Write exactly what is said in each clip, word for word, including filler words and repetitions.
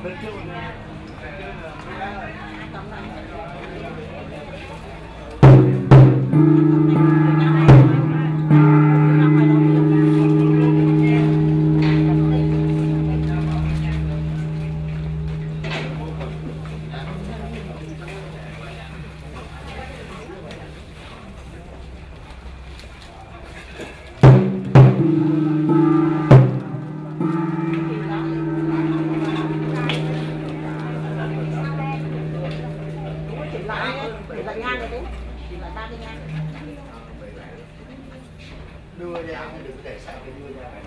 Đưa ra không được để sao cái đưa ra.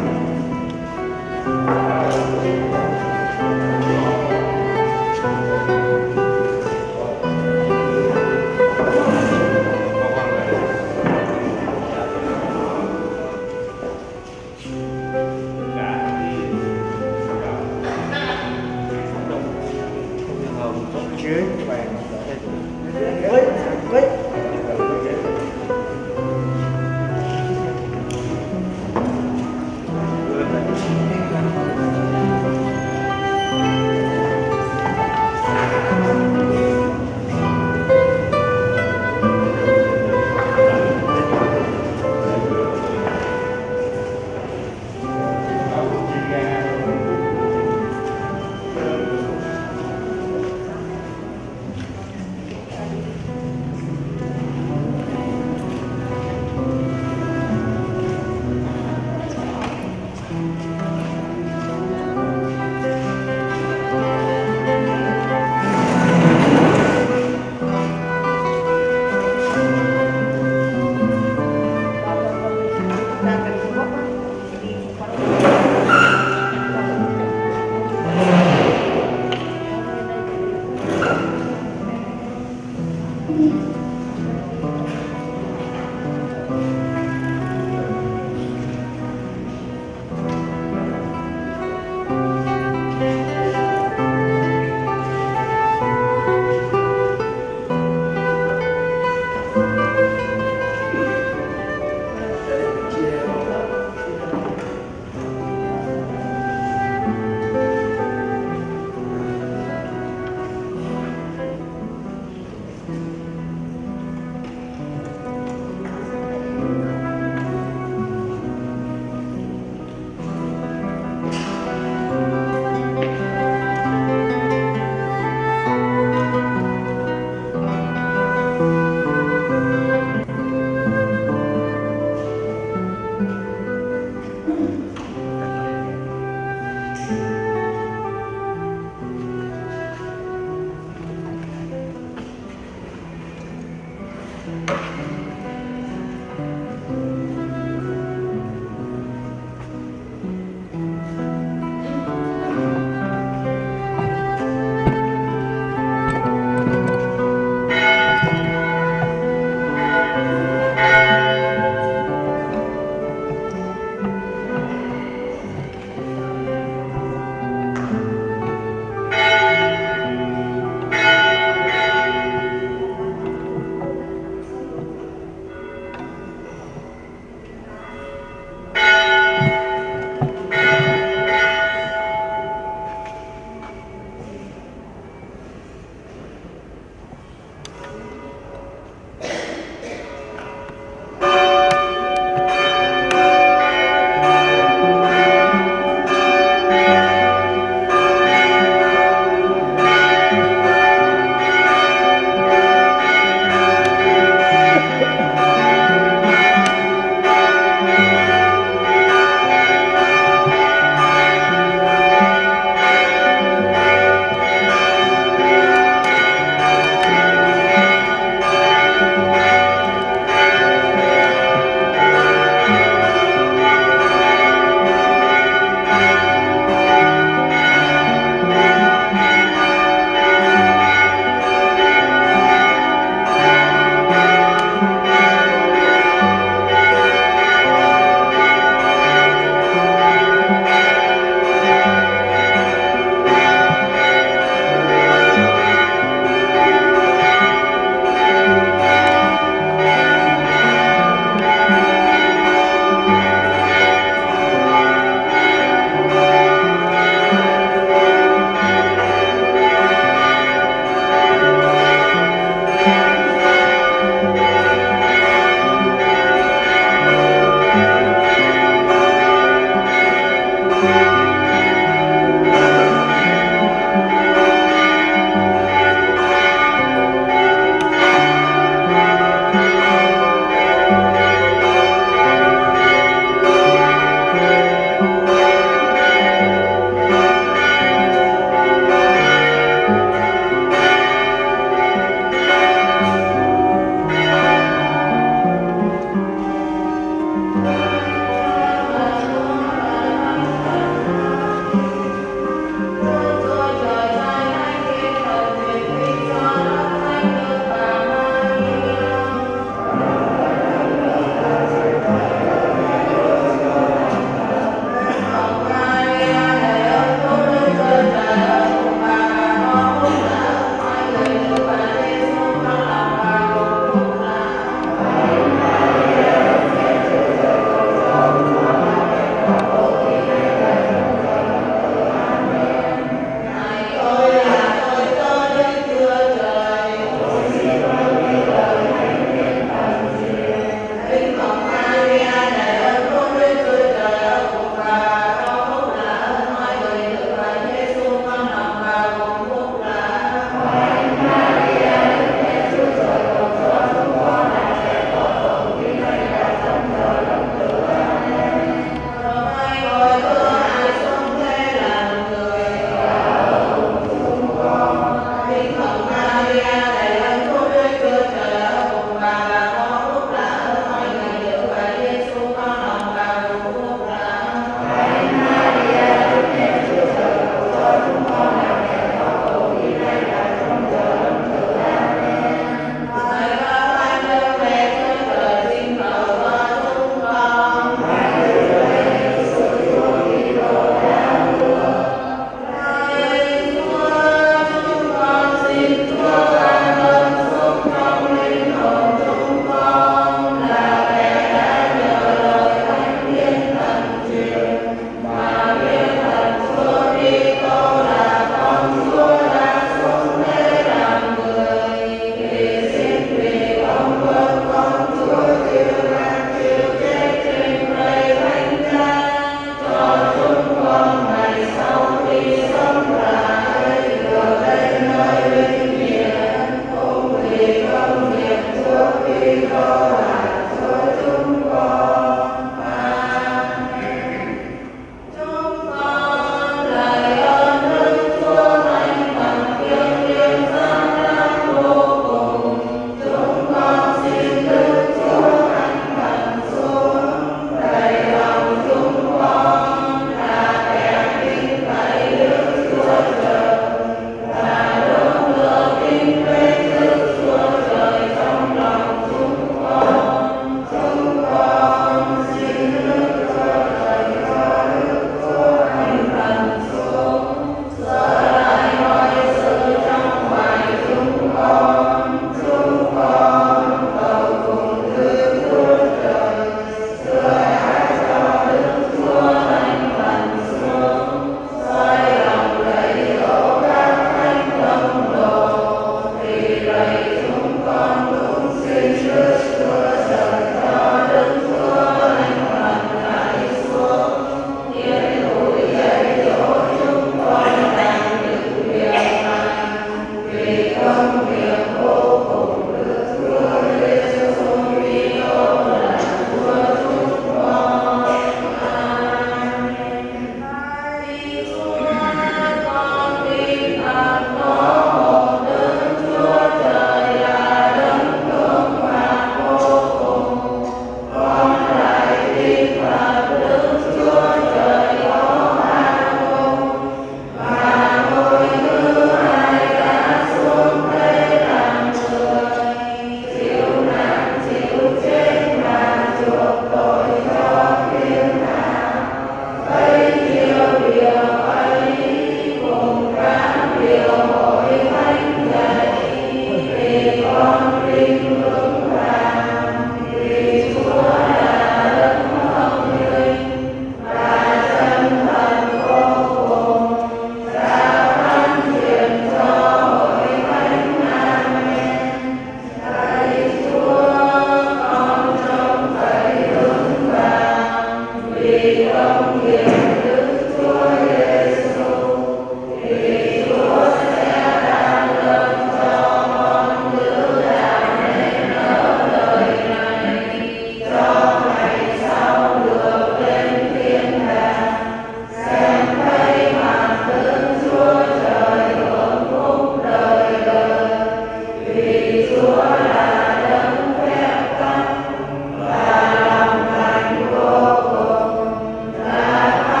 Và lòng thành vô cùng, là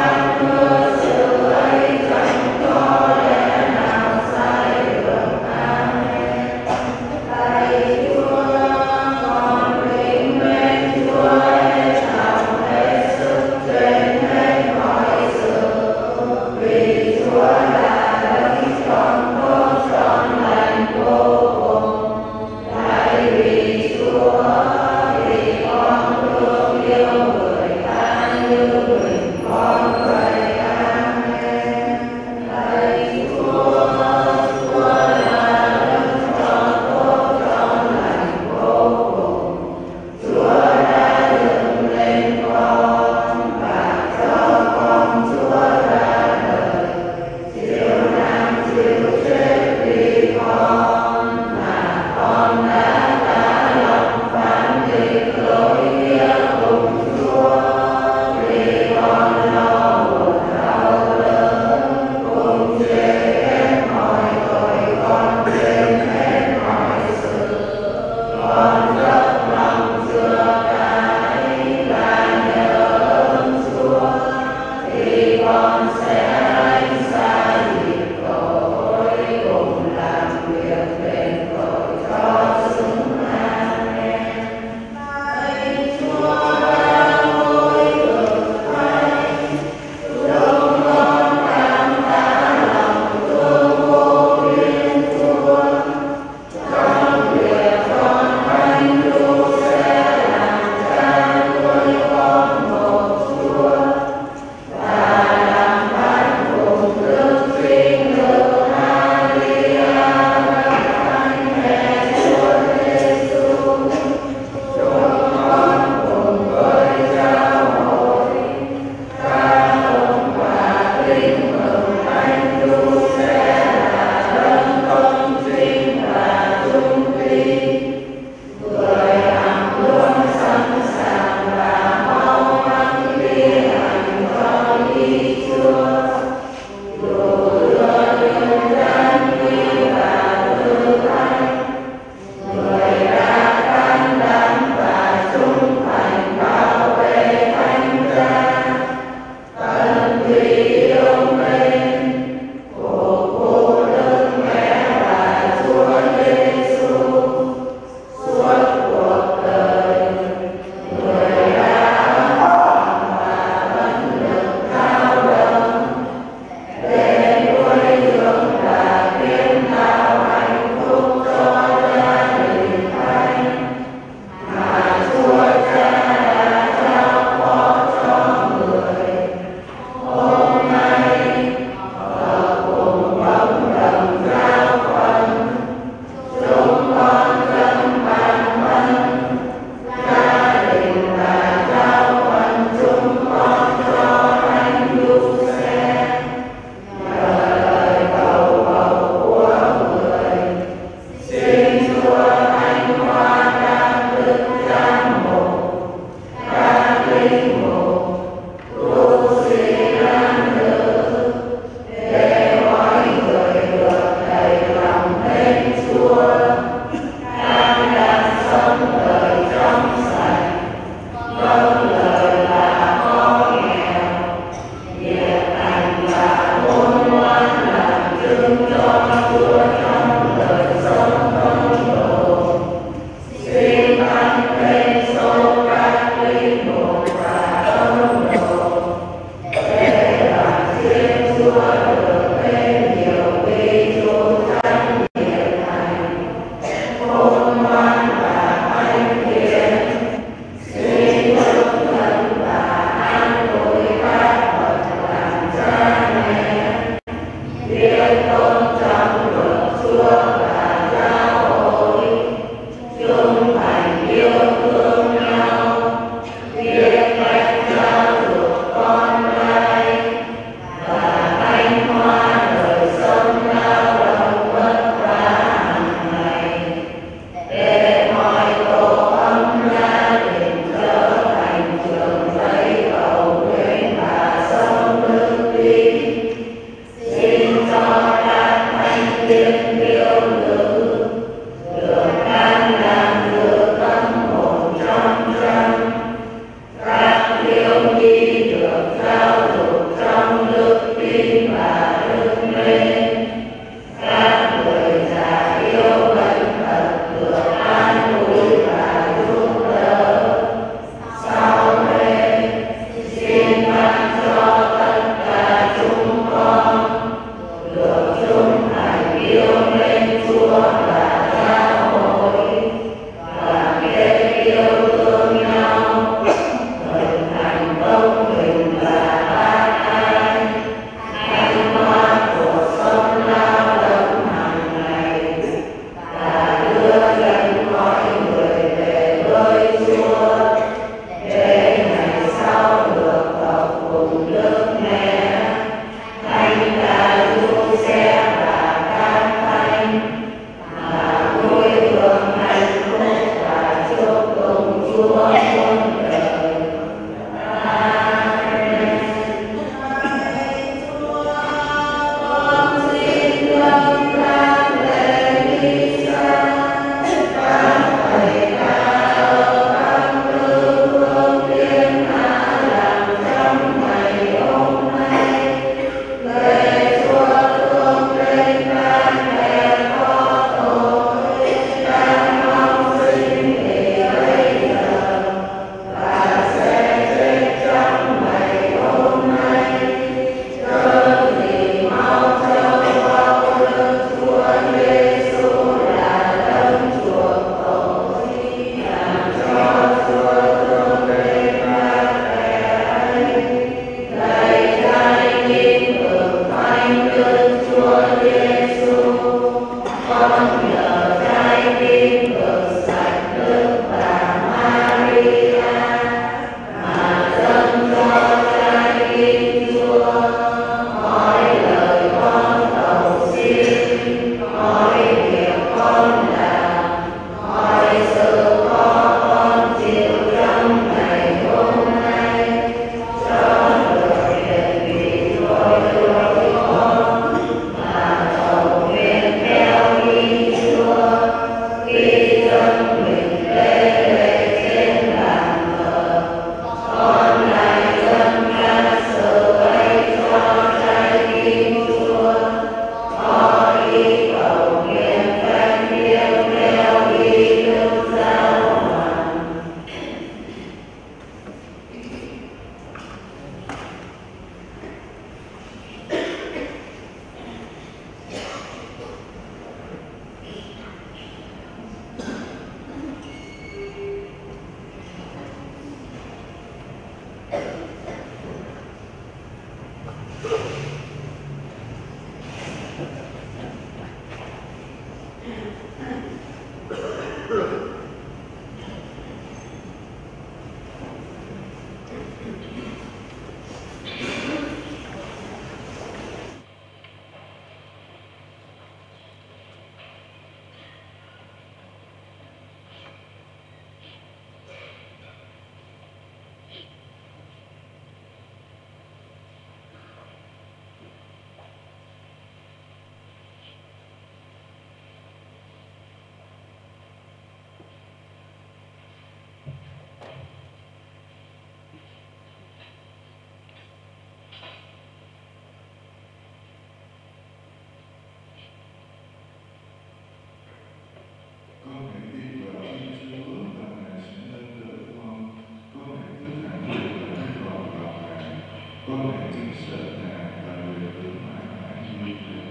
Con hãy kính sợ Ngài và người tử mãi mãi như thế.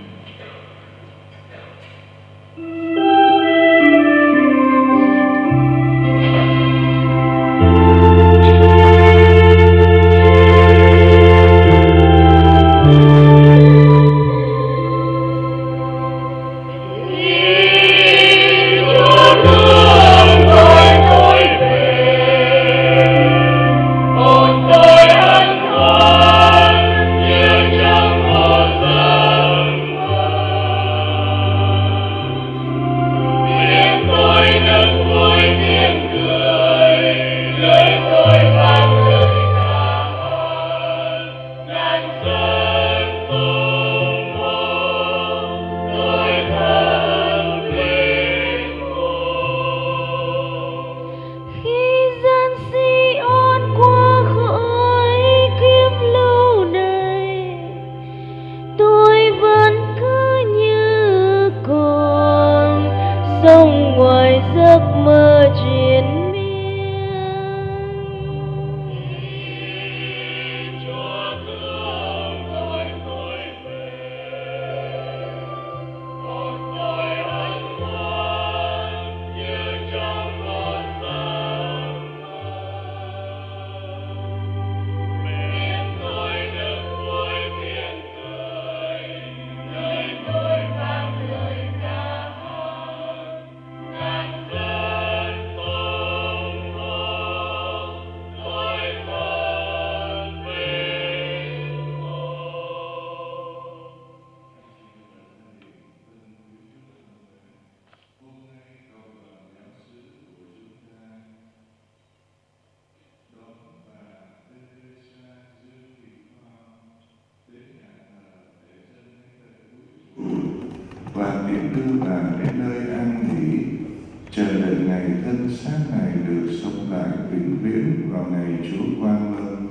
Và tiễn đưa bà đến nơi an nghỉ, chờ đợi ngày thân xác Ngài được sống lại vĩnh viễn vào ngày Chúa quang lâm.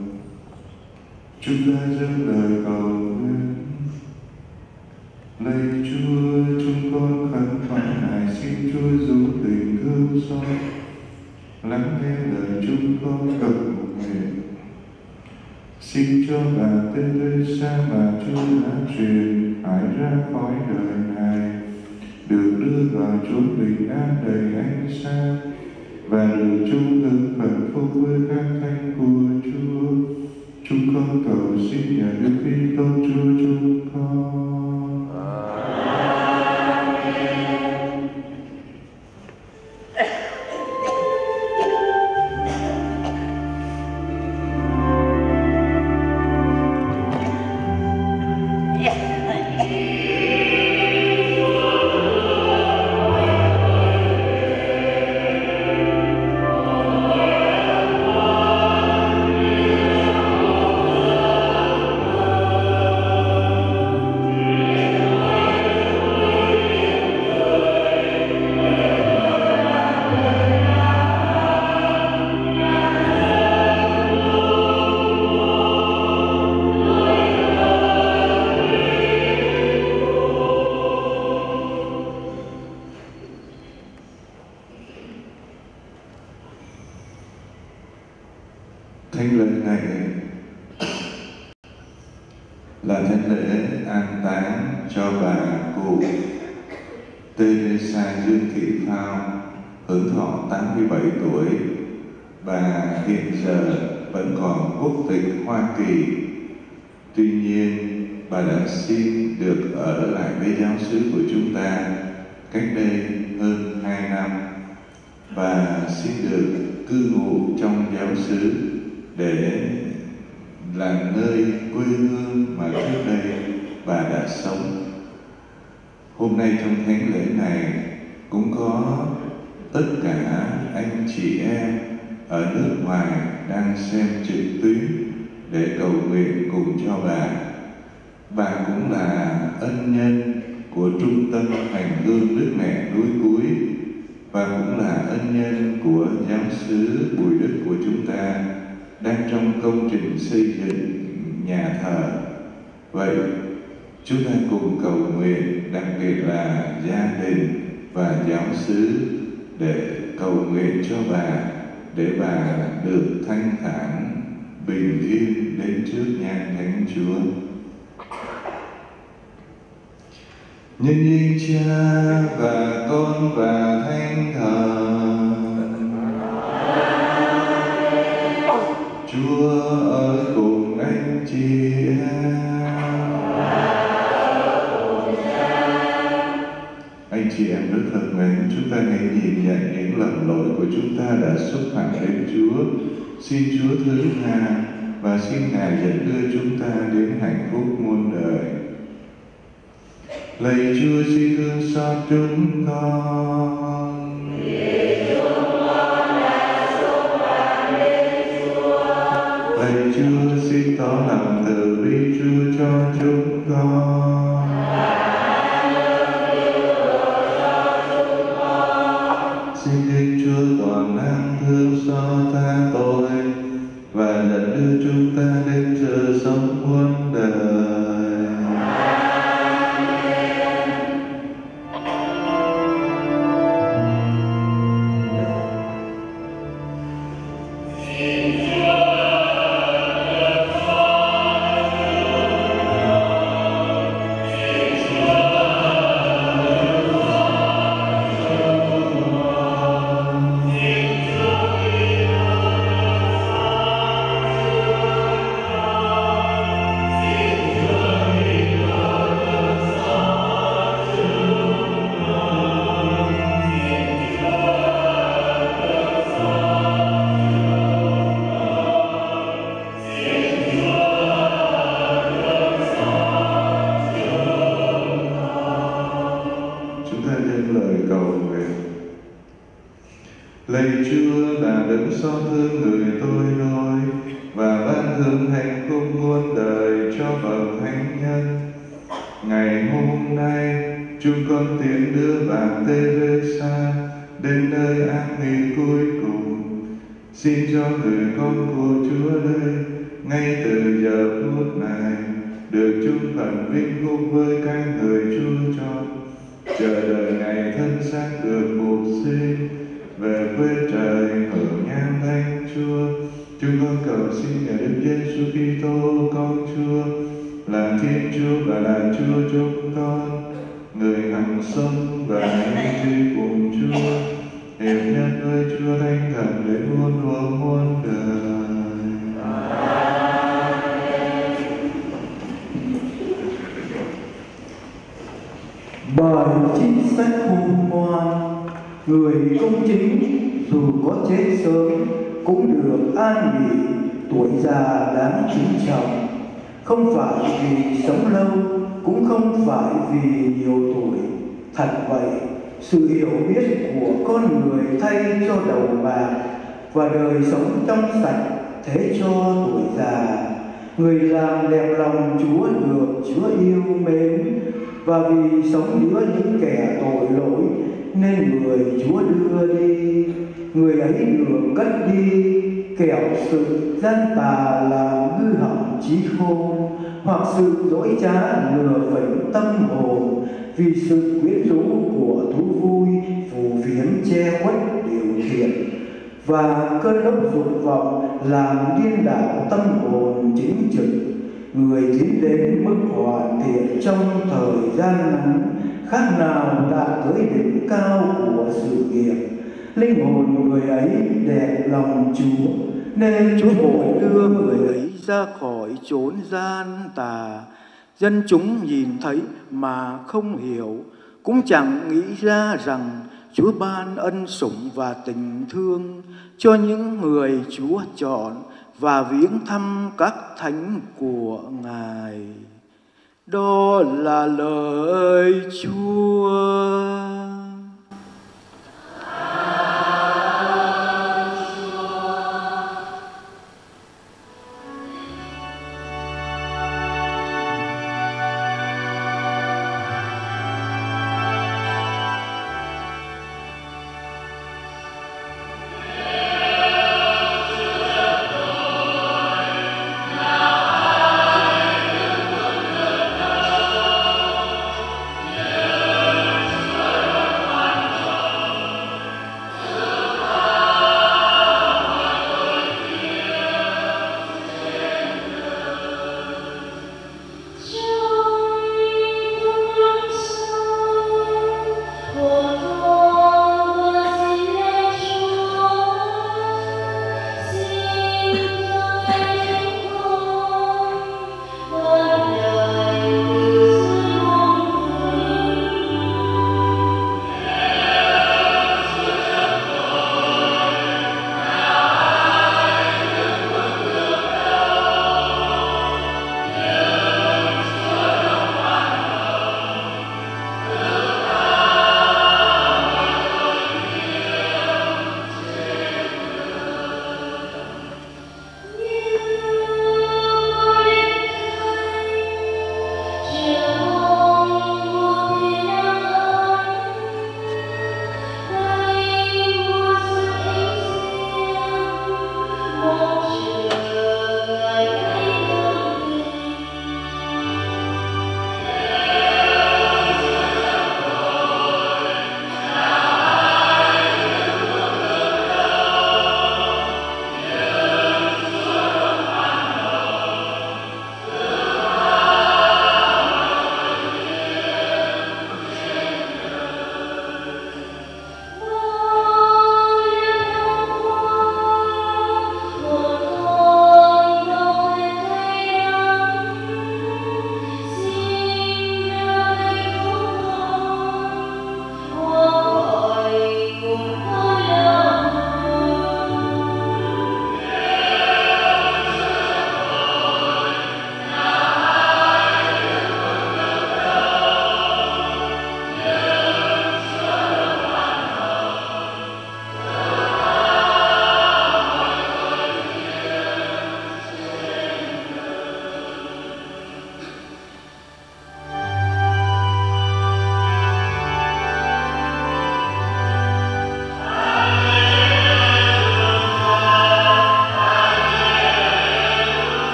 Chúng ta dâng lời cầu nguyện. Lạy Chúa, chúng con khẩn khoản Ngài, xin Chúa dấu tình thương xót, lắng nghe lời chúng con cầu nguyện. Xin cho bà Teresa mà Chúa đã truyền hãy ra khỏi đời này, được đưa vào chốn bình an đầy ánh sáng và được chung hưởng hạnh phúc với các thánh của Chúa. Chúng con cầu xin nhờ Đức Kitô Chúa chúng con. Thánh lễ này là thánh lễ an táng cho bà cụ Teresa Dương Thị Phao, hưởng thọ tám mươi bảy tuổi. Bà hiện giờ vẫn còn quốc tịch Hoa Kỳ. Tuy nhiên, bà đã xin được ở lại với giáo xứ của chúng ta cách đây hơn hai năm và xin được cư ngụ trong giáo xứ để là nơi quê hương mà trước đây bà đã sống. Hôm nay trong thánh lễ này cũng có tất cả anh chị em ở nước ngoài đang xem trực tuyến để cầu nguyện cùng cho bà. Bà cũng là ân nhân của Trung tâm Hành Hương Đức Mẹ Núi Cúi và cũng là ân nhân của giáo xứ Bùi Đức của chúng ta đang trong công trình xây dựng nhà thờ. Vậy chúng ta cùng cầu nguyện, đặc biệt là gia đình và giáo xứ, để cầu nguyện cho bà, để bà được thanh thản bình yên đến trước nhan thánh Chúa. Nhân danh Cha và Con và Thánh Thần. Chúa ở cùng anh chị em. Anh chị em rất thân mến, chúng ta hãy nhìn nhận những lầm lỗi của chúng ta đã xúc phạm đến Chúa. Xin Chúa thứ tha và xin Ngài dẫn đưa chúng ta đến hạnh phúc muôn đời. Lạy Chúa, xin thương xót chúng con. Lạy Chúa, xin tỏ lòng từ bi Chúa cho chúng con. Xin Đức Chúa toàn năng thương xót tha tội và dẫn đưa chúng ta đến sự sống muôn đời. Lạy Chúa là đấng xót thương người tôi lỗi và ban hưởng hạnh phúc muôn đời cho bậc thánh nhân. Ngày hôm nay chúng con tiễn đưa bà Teresa đến nơi an nghỉ cuối cùng. Xin cho người con của Chúa đây ngay từ giờ phút này được chung phần vinh phúc với các người Chúa chọn, chờ đợi ngày thân xác được phục sinh về quê trời hưởng nhan thánh Chúa. Chúng con cầu xin nhờ Đức Giêsu Kitô con Chúa là Thiên Chúa và là Chúa chúng con, người hằng sống và hãy truy cùng Chúa, hiệp nhất với Chúa Thánh Thần đến muôn thuở muôn đời. Bài chính sách khôn ngoan. Người công chính dù có chết sớm cũng được an nghỉ tuổi già đáng kính trọng, không phải vì sống lâu cũng không phải vì nhiều tuổi. Thật vậy, sự hiểu biết của con người thay cho đầu bạc và đời sống trong sạch thế cho tuổi già. Người làm đẹp lòng Chúa được Chúa yêu mến, và vì sống giữa những kẻ tội lỗi nên người Chúa đưa đi. Người ấy được cất đi kẻo sự gian tà làm hư hỏng trí khôn, hoặc sự dối trá lừa phỉnh tâm hồn, vì sự quyến rũ của thú vui phù phiếm che khuất điều thiện, và cơn lốc dục vọng làm điên đảo tâm hồn chính trực. Người tiến đến mức hoàn thiện trong thời gian ngắn, khác nào đã tới đỉnh cao của sự nghiệp. Linh hồn người ấy đẹp lòng Chúa, nên Chúa vội đưa người ấy ra khỏi chốn gian tà. Dân chúng nhìn thấy mà không hiểu, cũng chẳng nghĩ ra rằng Chúa ban ân sủng và tình thương cho những người Chúa chọn và viếng thăm các thánh của Ngài. Đó là lời Chúa. Hãy subscribe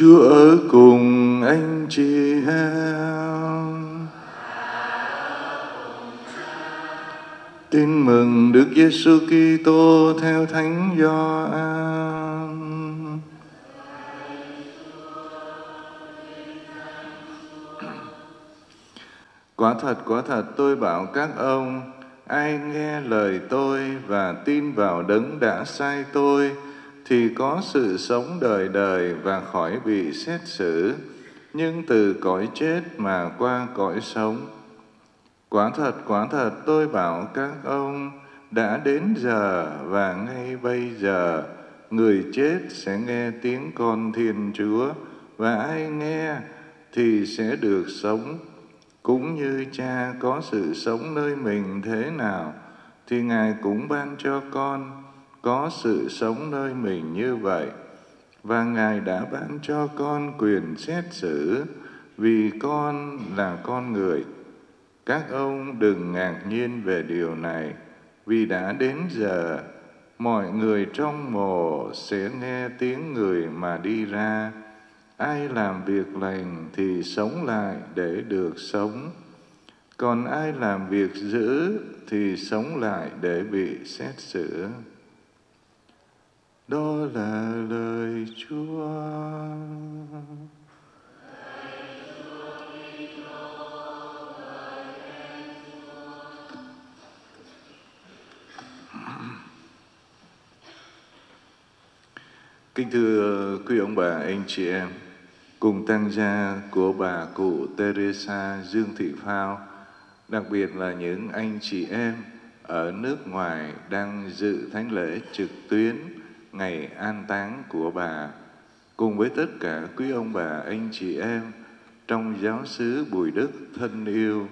Chúa ở cùng anh chị em. Tin mừng Đức Giêsu Kitô theo Thánh Gioan. Quả thật, quả thật tôi bảo các ông, ai nghe lời tôi và tin vào Đấng đã sai tôi thì có sự sống đời đời và khỏi bị xét xử, nhưng từ cõi chết mà qua cõi sống. Quả thật, quả thật tôi bảo các ông, đã đến giờ và ngay bây giờ người chết sẽ nghe tiếng con Thiên Chúa, và ai nghe thì sẽ được sống. Cũng như Cha có sự sống nơi mình thế nào, thì Ngài cũng ban cho con có sự sống nơi mình như vậy. Và Ngài đã ban cho con quyền xét xử, vì con là con người. Các ông đừng ngạc nhiên về điều này, vì đã đến giờ, mọi người trong mồ sẽ nghe tiếng người mà đi ra. Ai làm việc lành thì sống lại để được sống, còn ai làm việc dữ thì sống lại để bị xét xử. Đó là lời Chúa. Kính thưa quý ông bà, anh chị em, cùng tang gia của bà cụ Teresa Dương Thị Phao, đặc biệt là những anh chị em ở nước ngoài đang dự thánh lễ trực tuyến ngày an táng của bà, cùng với tất cả quý ông bà, anh chị em trong giáo xứ Bùi Đức thân yêu.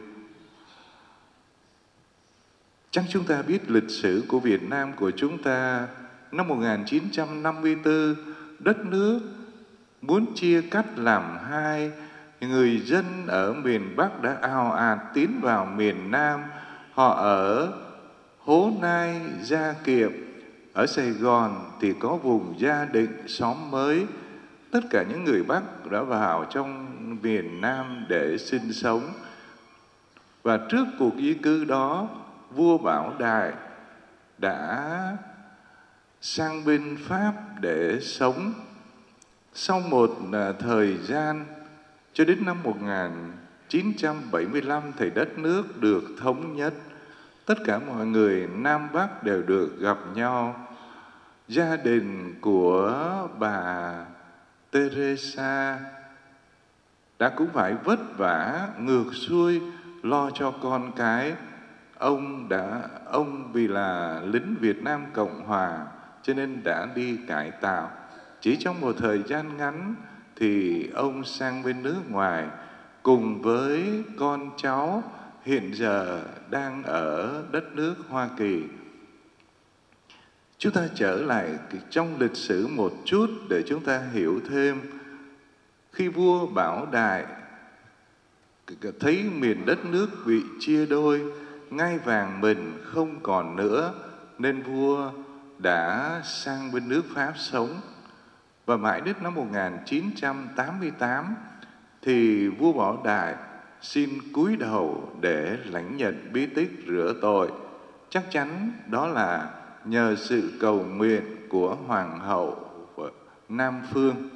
Chắc chúng ta biết lịch sử của Việt Nam của chúng ta. Năm một nghìn chín trăm năm mươi tư, đất nước muốn chia cắt làm hai, người dân ở miền Bắc đã ào ạt tiến vào miền Nam. Họ ở Hố Nai, Gia Kiệm, ở Sài Gòn thì có vùng Gia Định, xóm mới. Tất cả những người Bắc đã vào trong miền Nam để sinh sống. Và trước cuộc di cư đó, vua Bảo Đại đã sang bên Pháp để sống. Sau một thời gian, cho đến năm một nghìn chín trăm bảy mươi lăm thì đất nước được thống nhất. Tất cả mọi người Nam Bắc đều được gặp nhau. Gia đình của bà Teresa đã cũng phải vất vả ngược xuôi lo cho con cái. Ông đã ông vì là lính Việt Nam Cộng Hòa cho nên đã đi cải tạo. Chỉ trong một thời gian ngắn thì ông sang bên nước ngoài cùng với con cháu hiện giờ đang ở đất nước Hoa Kỳ. Chúng ta trở lại trong lịch sử một chút để chúng ta hiểu thêm. Khi vua Bảo Đại thấy miền đất nước bị chia đôi, ngai vàng mình không còn nữa, nên vua đã sang bên nước Pháp sống. Và mãi đến năm một nghìn chín trăm tám mươi tám thì vua Bảo Đại xin cúi đầu để lãnh nhận bí tích rửa tội. Chắc chắn đó là nhờ sự cầu nguyện của Hoàng hậu Nam Phương.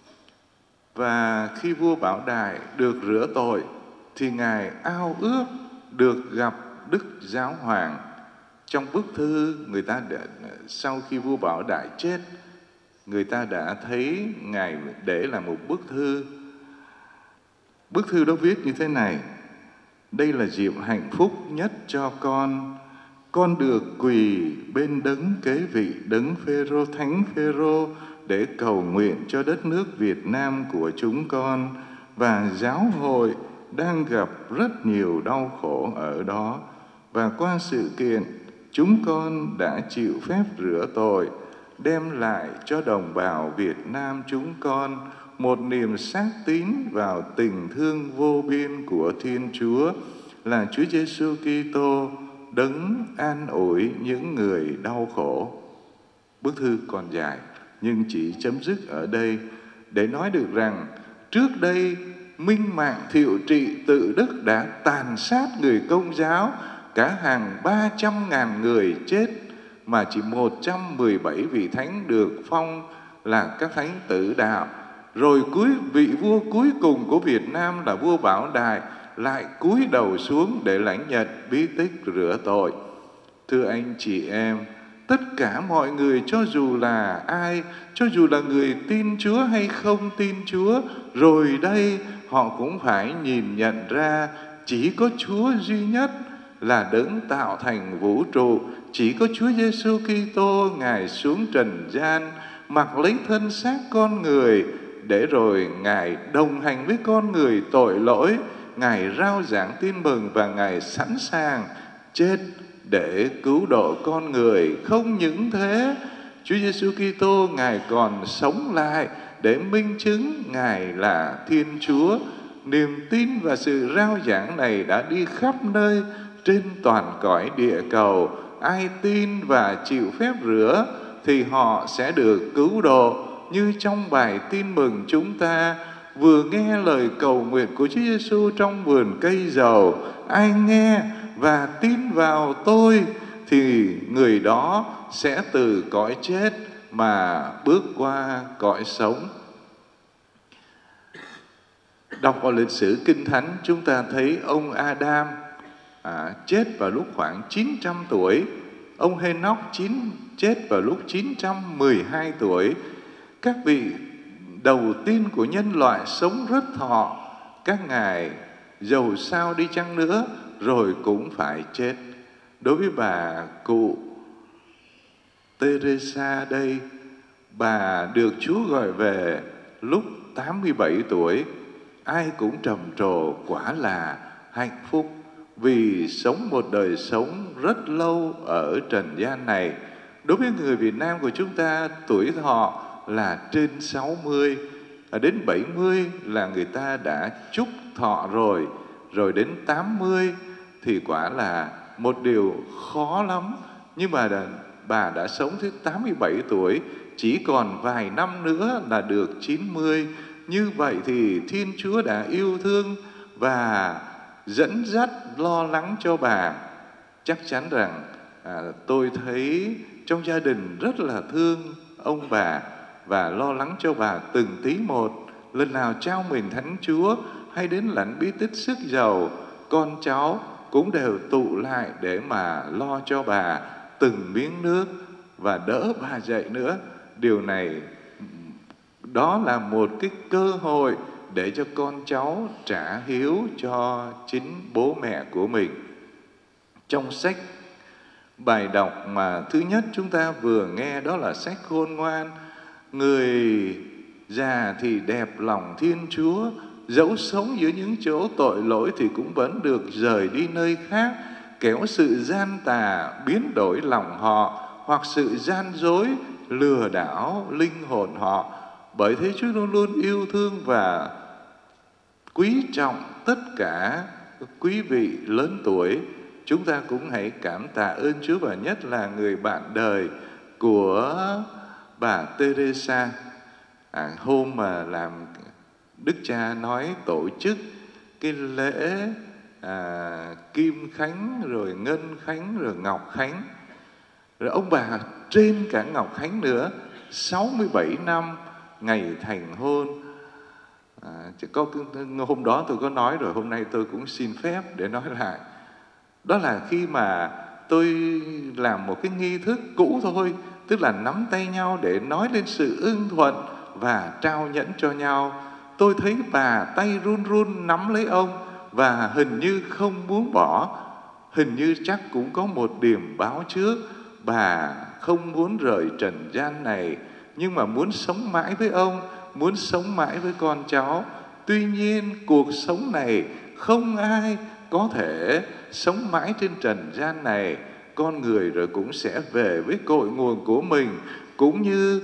Và khi vua Bảo Đại được rửa tội thì Ngài ao ước được gặp Đức Giáo Hoàng. Trong bức thư, người ta đã, sau khi vua Bảo Đại chết, người ta đã thấy Ngài để lại một bức thư. Bức thư đó viết như thế này: đây là dịp hạnh phúc nhất cho con. Con được quỳ bên đấng kế vị đấng Phêrô, thánh Phêrô, để cầu nguyện cho đất nước Việt Nam của chúng con. Và giáo hội đang gặp rất nhiều đau khổ ở đó. Và qua sự kiện, chúng con đã chịu phép rửa tội, đem lại cho đồng bào Việt Nam chúng con một niềm xác tín vào tình thương vô biên của Thiên Chúa, là Chúa Giêsu Kitô, đấng an ủi những người đau khổ. Bức thư còn dài nhưng chỉ chấm dứt ở đây. để nói được rằng trước đây minh mạng Thiệu Trị Tự Đức đã tàn sát người Công giáo, cả hàng ba trăm ngàn người chết, mà chỉ một trăm mười bảy vị thánh được phong là các thánh tử đạo. Rồi cuối vị vua cuối cùng của Việt Nam là vua Bảo Đại lại cúi đầu xuống để lãnh nhận bí tích rửa tội. Thưa anh chị em, tất cả mọi người, cho dù là ai, cho dù là người tin Chúa hay không tin Chúa, rồi đây họ cũng phải nhìn nhận ra chỉ có Chúa duy nhất là đấng tạo thành vũ trụ. Chỉ có Chúa Giêsu Kitô, Ngài xuống trần gian, mặc lấy thân xác con người, để rồi Ngài đồng hành với con người tội lỗi. Ngài rao giảng tin mừng và Ngài sẵn sàng chết để cứu độ con người. Không những thế, Chúa Giêsu Kitô Ngài còn sống lại để minh chứng Ngài là Thiên Chúa. Niềm tin và sự rao giảng này đã đi khắp nơi trên toàn cõi địa cầu. Ai tin và chịu phép rửa thì họ sẽ được cứu độ. Như trong bài tin mừng chúng ta vừa nghe lời cầu nguyện của Chúa Giêsu trong vườn cây dầu: ai nghe và tin vào tôi thì người đó sẽ từ cõi chết mà bước qua cõi sống. Đọc vào lịch sử Kinh Thánh, chúng ta thấy ông Adam à, chết vào lúc khoảng chín trăm tuổi. Ông Henoch chín, chết vào lúc chín trăm mười hai tuổi. Các vị đầu tiên của nhân loại sống rất thọ. Các ngài dầu sao đi chăng nữa rồi cũng phải chết. Đối với bà cụ Teresa đây, bà được Chúa gọi về lúc tám mươi bảy tuổi. Ai cũng trầm trồ quả là hạnh phúc, vì sống một đời sống rất lâu ở trần gian này. Đối với người Việt Nam của chúng ta, tuổi thọ là trên sáu mươi, đến bảy mươi là người ta đã chúc thọ rồi, rồi đến tám mươi thì quả là một điều khó lắm. Nhưng mà bà đã sống tới tám mươi bảy tuổi, chỉ còn vài năm nữa là được chín mươi. Như vậy thì Thiên Chúa đã yêu thương và dẫn dắt lo lắng cho bà. Chắc chắn rằng à, tôi thấy trong gia đình rất là thương ông bà và lo lắng cho bà từng tí một. Lần nào trao mình Thánh Chúa hay đến lãnh bí tích sức dầu, con cháu cũng đều tụ lại để mà lo cho bà từng miếng nước và đỡ bà dậy nữa. Điều này, đó là một cái cơ hội để cho con cháu trả hiếu cho chính bố mẹ của mình. Trong sách bài đọc mà thứ nhất chúng ta vừa nghe đó là sách Khôn Ngoan. Người già thì đẹp lòng Thiên Chúa, dẫu sống giữa những chỗ tội lỗi thì cũng vẫn được rời đi nơi khác, kẻo sự gian tà biến đổi lòng họ, hoặc sự gian dối lừa đảo linh hồn họ. Bởi thế Chúa luôn luôn yêu thương và quý trọng tất cả quý vị lớn tuổi. Chúng ta cũng hãy cảm tạ ơn Chúa, và nhất là người bạn đời của bà Teresa. À, hôm mà làm Đức Cha nói tổ chức cái lễ à, Kim Khánh, rồi Ngân Khánh, rồi Ngọc Khánh, rồi ông bà trên cả Ngọc Khánh nữa, sáu mươi bảy năm ngày thành hôn. À, có, hôm đó tôi có nói rồi, hôm nay tôi cũng xin phép để nói lại. Đó là khi mà tôi làm một cái nghi thức cũ thôi, tức là nắm tay nhau để nói lên sự ưng thuận và trao nhẫn cho nhau. Tôi thấy bà tay run run nắm lấy ông và hình như không muốn bỏ. Hình như chắc cũng có một điểm báo trước, bà không muốn rời trần gian này, nhưng mà muốn sống mãi với ông, muốn sống mãi với con cháu. Tuy nhiên cuộc sống này không ai có thể sống mãi trên trần gian này. Con người rồi cũng sẽ về với cội nguồn của mình, cũng như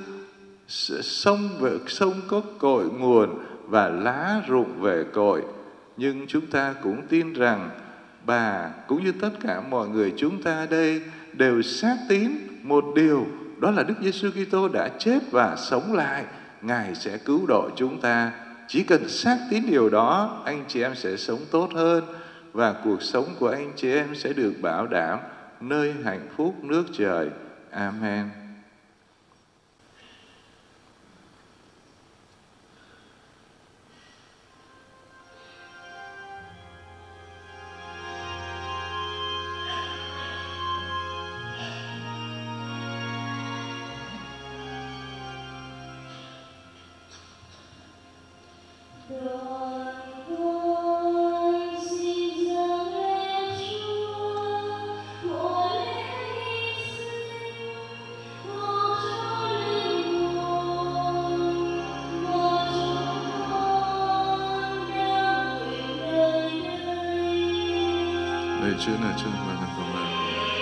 sông về sông có cội nguồn và lá rụng về cội. Nhưng chúng ta cũng tin rằng bà cũng như tất cả mọi người chúng ta đây đều xác tín một điều, đó là Đức Giêsu Kitô đã chết và sống lại Ngài sẽ cứu độ chúng ta. Chỉ cần xác tín điều đó, anh chị em sẽ sống tốt hơn và cuộc sống của anh chị em sẽ được bảo đảm nơi hạnh phúc nước trời. Amen. Lạy Chúa là Chúa và là con lời.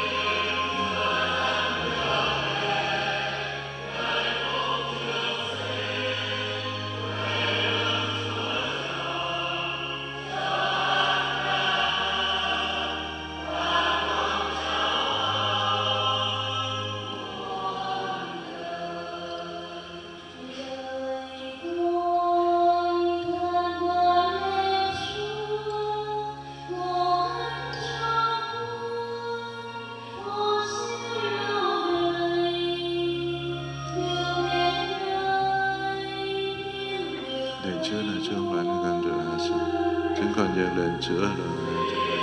Chúa là Chúa và là con rửa hạ sự. Chúng con dâng lên Chúa rồi.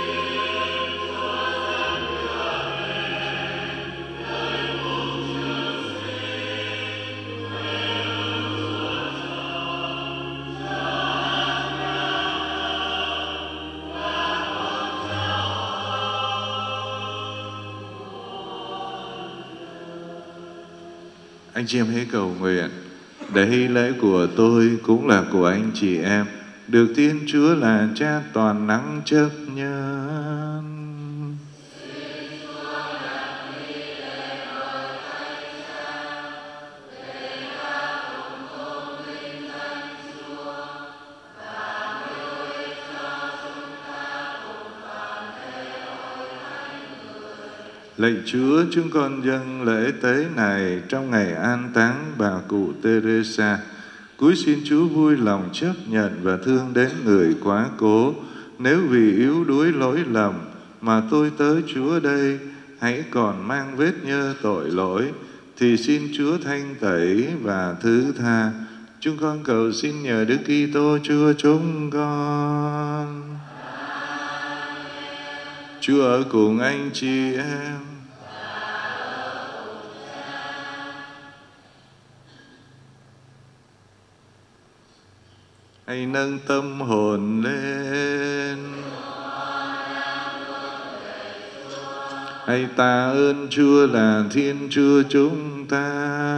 Anh chị em hãy cầu nguyện để hy lễ của tôi cũng là của anh chị em, được Thiên Chúa là Cha toàn năng chấp nhận. Lạy Chúa, chúng con dâng lễ tế này trong ngày an táng bà cụ Teresa. Cúi xin Chúa vui lòng chấp nhận và thương đến người quá cố. Nếu vì yếu đuối lỗi lầm mà tôi tới Chúa đây hãy còn mang vết nhơ tội lỗi, thì xin Chúa thanh tẩy và thứ tha. Chúng con cầu xin nhờ Đức Kitô Chúa chúng con. Chúa ở cùng anh chị em. Hãy nâng tâm hồn lên. Hãy tạ ơn Chúa là Thiên Chúa chúng ta.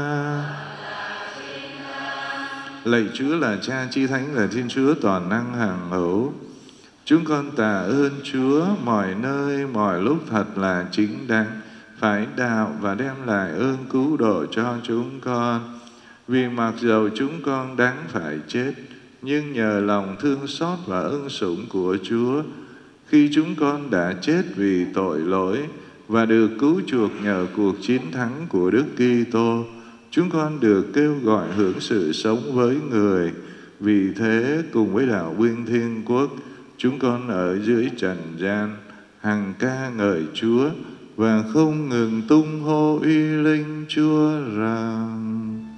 Lạy Chúa là Cha Chí Thánh, là Thiên Chúa toàn năng hằng hữu. Chúng con tạ ơn Chúa mọi nơi, mọi lúc thật là chính đáng, phải đạo và đem lại ơn cứu độ cho chúng con. Vì mặc dầu chúng con đáng phải chết, nhưng nhờ lòng thương xót và ân sủng của Chúa, khi chúng con đã chết vì tội lỗi và được cứu chuộc nhờ cuộc chiến thắng của Đức Kitô, chúng con được kêu gọi hưởng sự sống với người. Vì thế, cùng với đạo Nguyên Thiên Quốc, chúng con ở dưới trần gian, hằng ca ngợi Chúa và không ngừng tung hô uy linh Chúa rằng: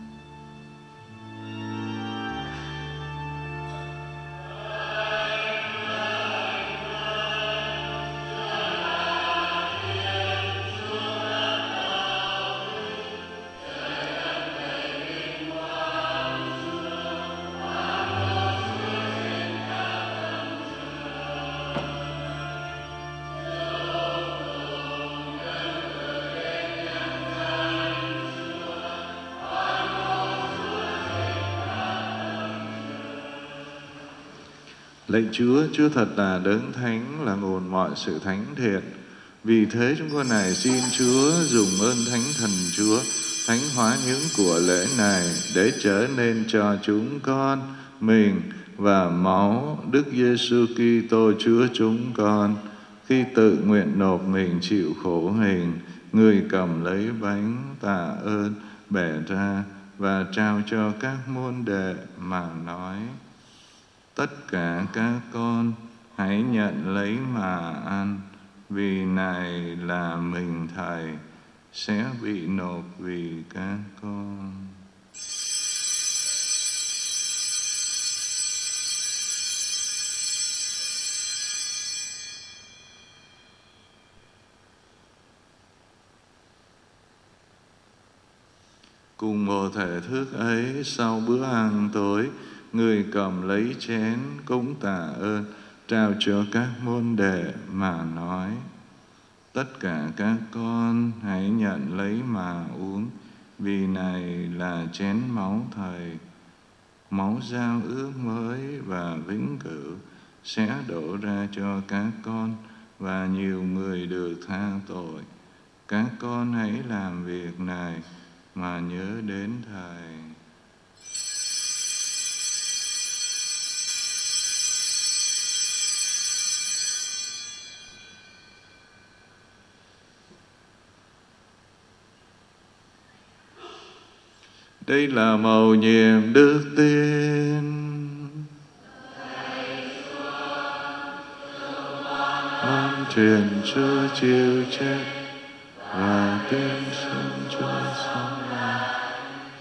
Lạy Chúa, Chúa thật là đấng thánh, là nguồn mọi sự thánh thiện. Vì thế chúng con này xin Chúa dùng ơn Thánh Thần Chúa thánh hóa những của lễ này để trở nên cho chúng con mình và máu Đức Giêsu Kitô Chúa chúng con, khi tự nguyện nộp mình chịu khổ hình, người cầm lấy bánh tạ ơn, bẻ ra và trao cho các môn đệ mà nói: tất cả các con hãy nhận lấy mà ăn, vì này là mình Thầy sẽ bị nộp vì các con. Cùng một thể thức ấy, sau bữa ăn tối, người cầm lấy chén cúng tạ ơn, trao cho các môn đệ mà nói: tất cả các con hãy nhận lấy mà uống, vì này là chén máu Thầy, máu giao ước mới và vĩnh cửu sẽ đổ ra cho các con và nhiều người được tha tội. Các con hãy làm việc này mà nhớ đến Thầy. Đây là mầu nhiệm đức tin. Con truyền Chúa chịu chết và tin xin Chúa sống lại.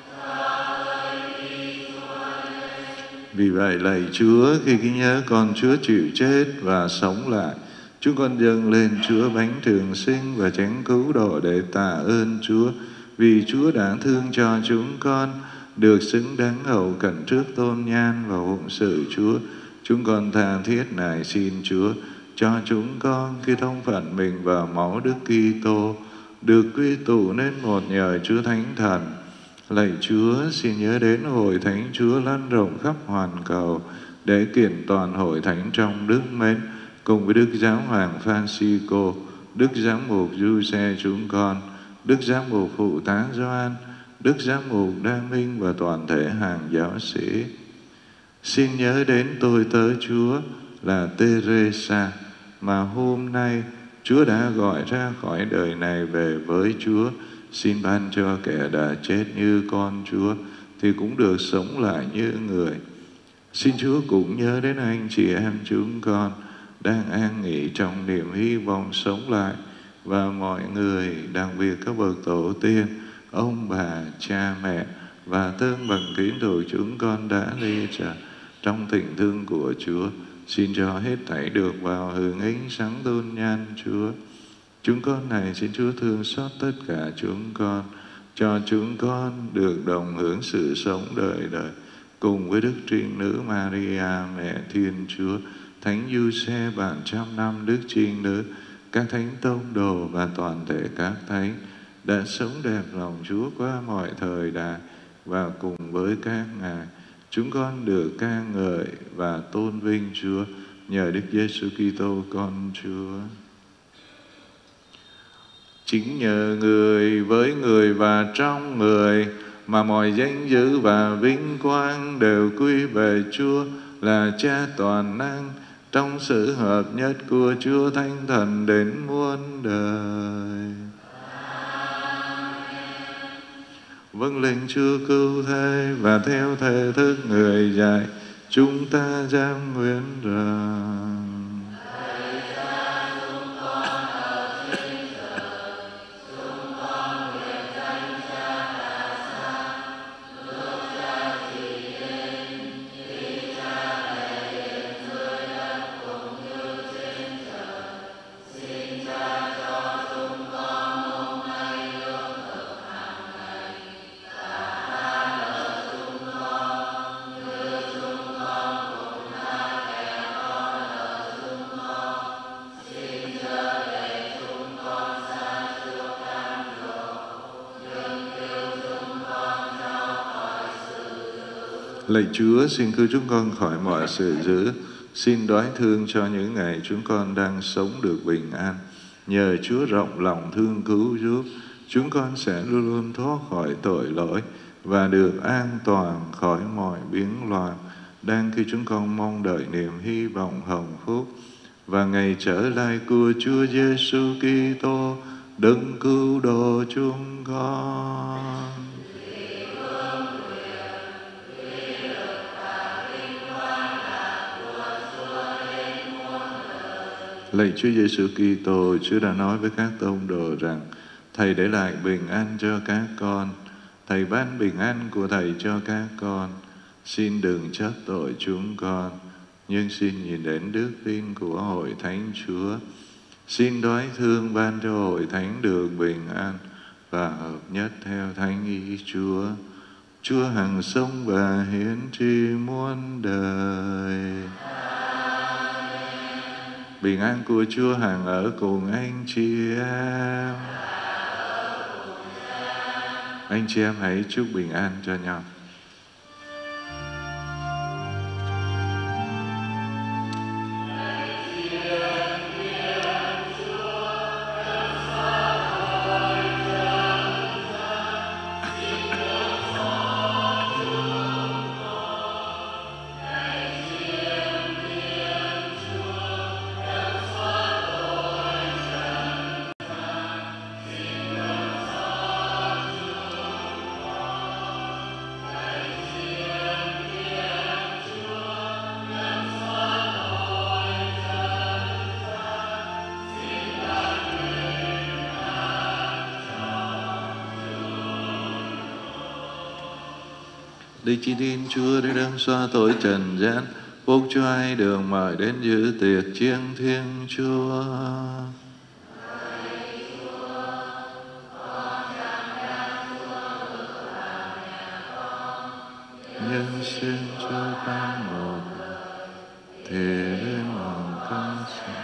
Vì vậy lạy Chúa, khi ghi nhớ con Chúa chịu chết và sống lại, chúng con dâng lên Chúa bánh trường sinh và chén cứu độ để tạ ơn Chúa, vì Chúa đã thương cho chúng con được xứng đáng hầu cận trước tôn nhan và phụng sự Chúa. Chúng con tha thiết nài xin Chúa cho chúng con khi thông phận mình vào máu Đức Kitô được quy tụ nên một nhờ Chúa Thánh Thần. Lạy Chúa, xin nhớ đến hội thánh Chúa lan rộng khắp hoàn cầu để kiện toàn hội thánh trong đức mến, cùng với Đức Giáo hoàng Francisco, Đức Giám mục Giuse chúng con, Đức Giám mục Phụ tá Gioan, Đức Giám mục Đa Minh và toàn thể hàng giáo sĩ. Xin nhớ đến tôi tớ Chúa là Teresa mà hôm nay Chúa đã gọi ra khỏi đời này về với Chúa. Xin ban cho kẻ đã chết như con Chúa thì cũng được sống lại như người. Xin Chúa cũng nhớ đến anh chị em chúng con đang an nghỉ trong niềm hy vọng sống lại, và mọi người, đặc biệt các bậc tổ tiên, ông bà, cha mẹ và thân bằng kính thuộc chúng con đã ly trần trong tình thương của Chúa. Xin cho hết thảy được vào hưởng ánh sáng tôn nhan Chúa. Chúng con này xin Chúa thương xót tất cả chúng con, cho chúng con được đồng hưởng sự sống đời đời cùng với Đức Trinh Nữ Maria mẹ Thiên Chúa, Thánh Giuse bạn trăm năm Đức Trinh Nữ, các thánh tông đồ và toàn thể các thánh đã sống đẹp lòng Chúa qua mọi thời đại, và cùng với các ngài chúng con được ca ngợi và tôn vinh Chúa nhờ Đức Giêsu Kitô con Chúa. Chính nhờ người, với người và trong người mà mọi danh dự và vinh quang đều quy về Chúa là Cha toàn năng, trong sự hợp nhất của Chúa Thánh Thần đến muôn đời. Vâng lệnh Chúa cứu thế, và theo thể thức người dạy, chúng ta giam nguyện rằng lạy Chúa, xin cứu chúng con khỏi mọi sự dữ. Xin đoái thương cho những ngày chúng con đang sống được bình an. Nhờ Chúa rộng lòng thương cứu giúp, chúng con sẽ luôn luôn thoát khỏi tội lỗi và được an toàn khỏi mọi biến loạn, đang khi chúng con mong đợi niềm hy vọng hồng phúc và ngày trở lại của Chúa Giêsu Kitô, Đấng cứu độ chúng con. Lạy Chúa Giêsu Kitô, Chúa đã nói với các tông đồ rằng Thầy để lại bình an cho các con. Thầy ban bình an của Thầy cho các con. Xin đừng trách tội chúng con, nhưng xin nhìn đến đức tin của Hội Thánh Chúa. Xin đoái thương ban cho Hội Thánh được bình an và hợp nhất theo Thánh ý Chúa. Chúa hằng sống và hiển tri muôn đời. Bình an của Chúa hằng ở cùng anh chị em. Anh chị em hãy chúc bình an cho nhau. Đi chi tin Chúa để đấng xóa tội trần gian, phúc cho ai đường mời đến dự tiệc chiêng thiêng Chúa. Nhưng xin Chúa ban một thể lên lòng con xin.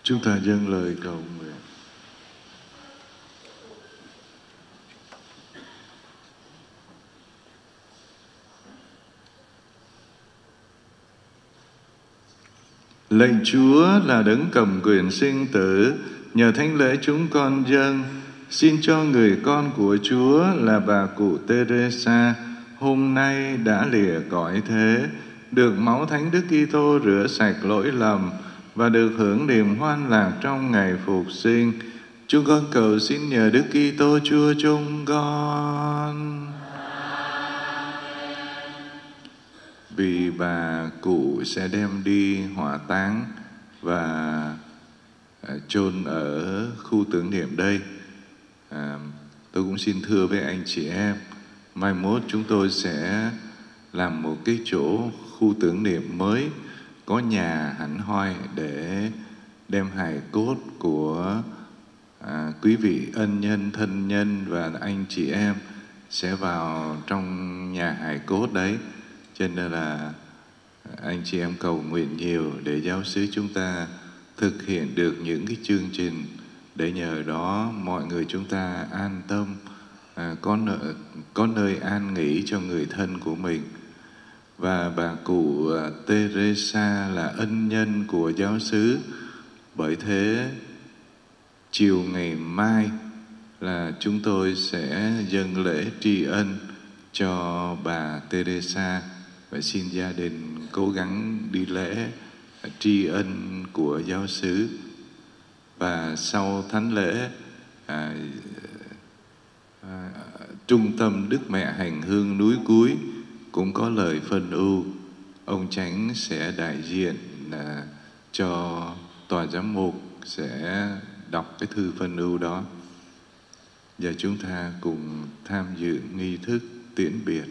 Chúng ta dâng lời cầu nguyện. Lạy Chúa là đấng cầm quyền sinh tử, nhờ thánh lễ chúng con dâng, xin cho người con của Chúa là bà cụ Teresa hôm nay đã lìa cõi thế, được máu Thánh Đức Kitô rửa sạch lỗi lầm và được hưởng niềm hoan lạc trong ngày phục sinh. Chúng con cầu xin nhờ Đức Kitô Chúa chúng con. Vì bà cụ sẽ đem đi hỏa táng và chôn ở khu tưởng niệm đây, à, tôi cũng xin thưa với anh chị em, mai mốt chúng tôi sẽ làm một cái chỗ khu tưởng niệm mới, có nhà hẳn hoi để đem hài cốt của à, quý vị ân nhân, thân nhân và anh chị em sẽ vào trong nhà hài cốt đấy. Cho nên là anh chị em cầu nguyện nhiều để giáo xứ chúng ta thực hiện được những cái chương trình, để nhờ đó mọi người chúng ta an tâm, à, có, nợ, có nơi an nghỉ cho người thân của mình. Và bà cụ Teresa là ân nhân của giáo xứ, bởi thế chiều ngày mai là chúng tôi sẽ dâng lễ tri ân cho bà Teresa, và xin gia đình cố gắng đi lễ tri ân của giáo xứ. Và sau thánh lễ, à, à, Trung tâm Đức Mẹ Hành Hương núi Cúi cũng có lời phân ưu. Ông Chánh sẽ đại diện à, cho tòa giám mục sẽ đọc cái thư phân ưu đó. Và chúng ta cùng tham dự nghi thức tiễn biệt.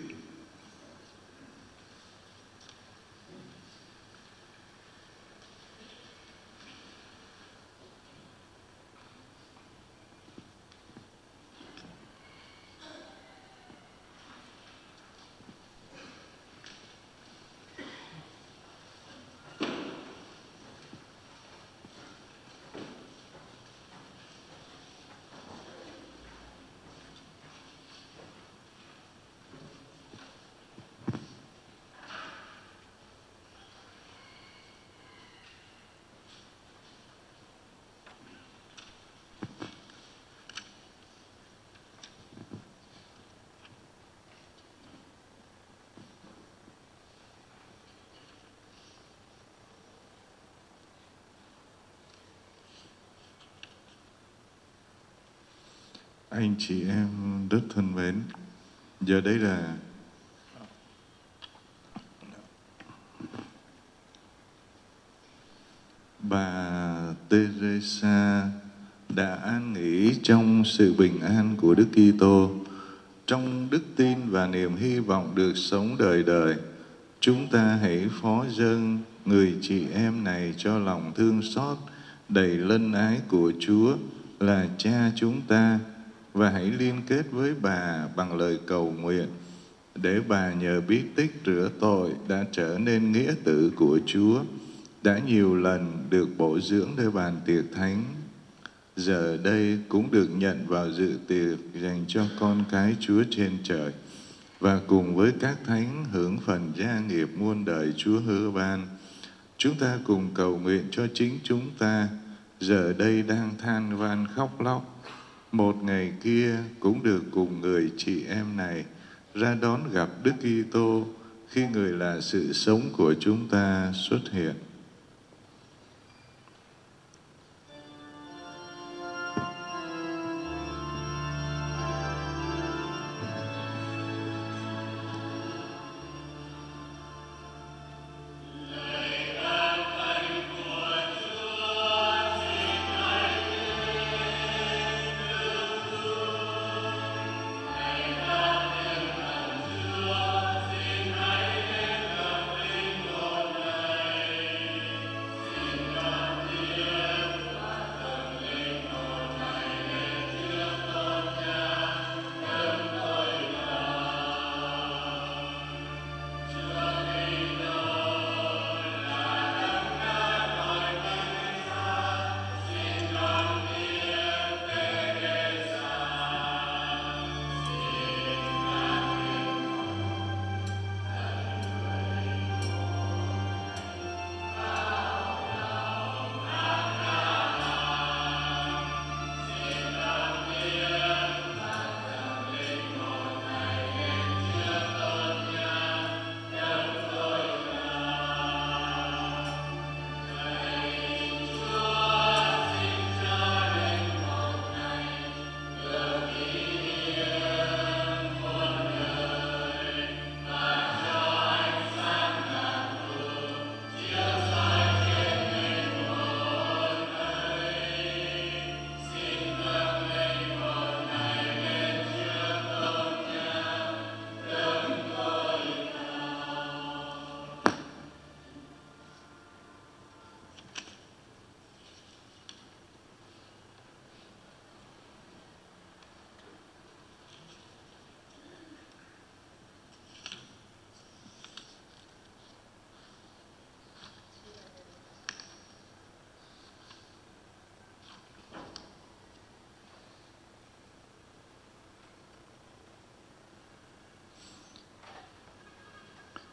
Anh chị em rất thân mến, giờ đây là bà Teresa đã an nghỉ trong sự bình an của Đức Kitô, trong đức tin và niềm hy vọng được sống đời đời. Chúng ta hãy phó dâng người chị em này cho lòng thương xót đầy lân ái của Chúa là Cha chúng ta, và hãy liên kết với bà bằng lời cầu nguyện để bà nhờ bí tích rửa tội đã trở nên nghĩa tử của Chúa, đã nhiều lần được bổ dưỡng nơi bàn tiệc thánh, giờ đây cũng được nhận vào dự tiệc dành cho con cái Chúa trên trời, và cùng với các thánh hưởng phần gia nghiệp muôn đời Chúa hứa ban. Chúng ta cùng cầu nguyện cho chính chúng ta, giờ đây đang than van khóc lóc, một ngày kia cũng được cùng người chị em này ra đón gặp Đức Kitô khi người là sự sống của chúng ta xuất hiện.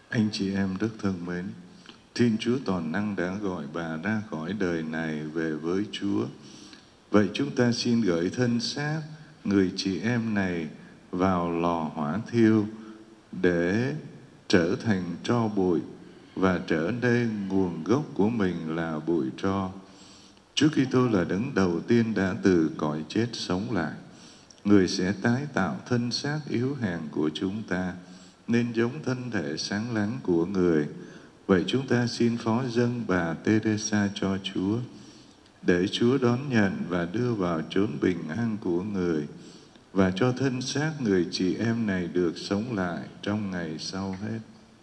Anh chị em rất thân mến, Thiên Chúa toàn năng đã gọi bà ra khỏi đời này về với Chúa. Vậy chúng ta xin gửi thân xác người chị em này vào lò hỏa thiêu để trở thành tro bụi và trở nên nguồn gốc của mình là bụi tro. Chúa Kitô là đấng đầu tiên đã từ cõi chết sống lại. Người sẽ tái tạo thân xác yếu hèn của chúng ta nên giống thân thể sáng láng của người. Vậy chúng ta xin phó dâng bà Teresa cho Chúa, để Chúa đón nhận và đưa vào chốn bình an của người, và cho thân xác người chị em này được sống lại trong ngày sau hết.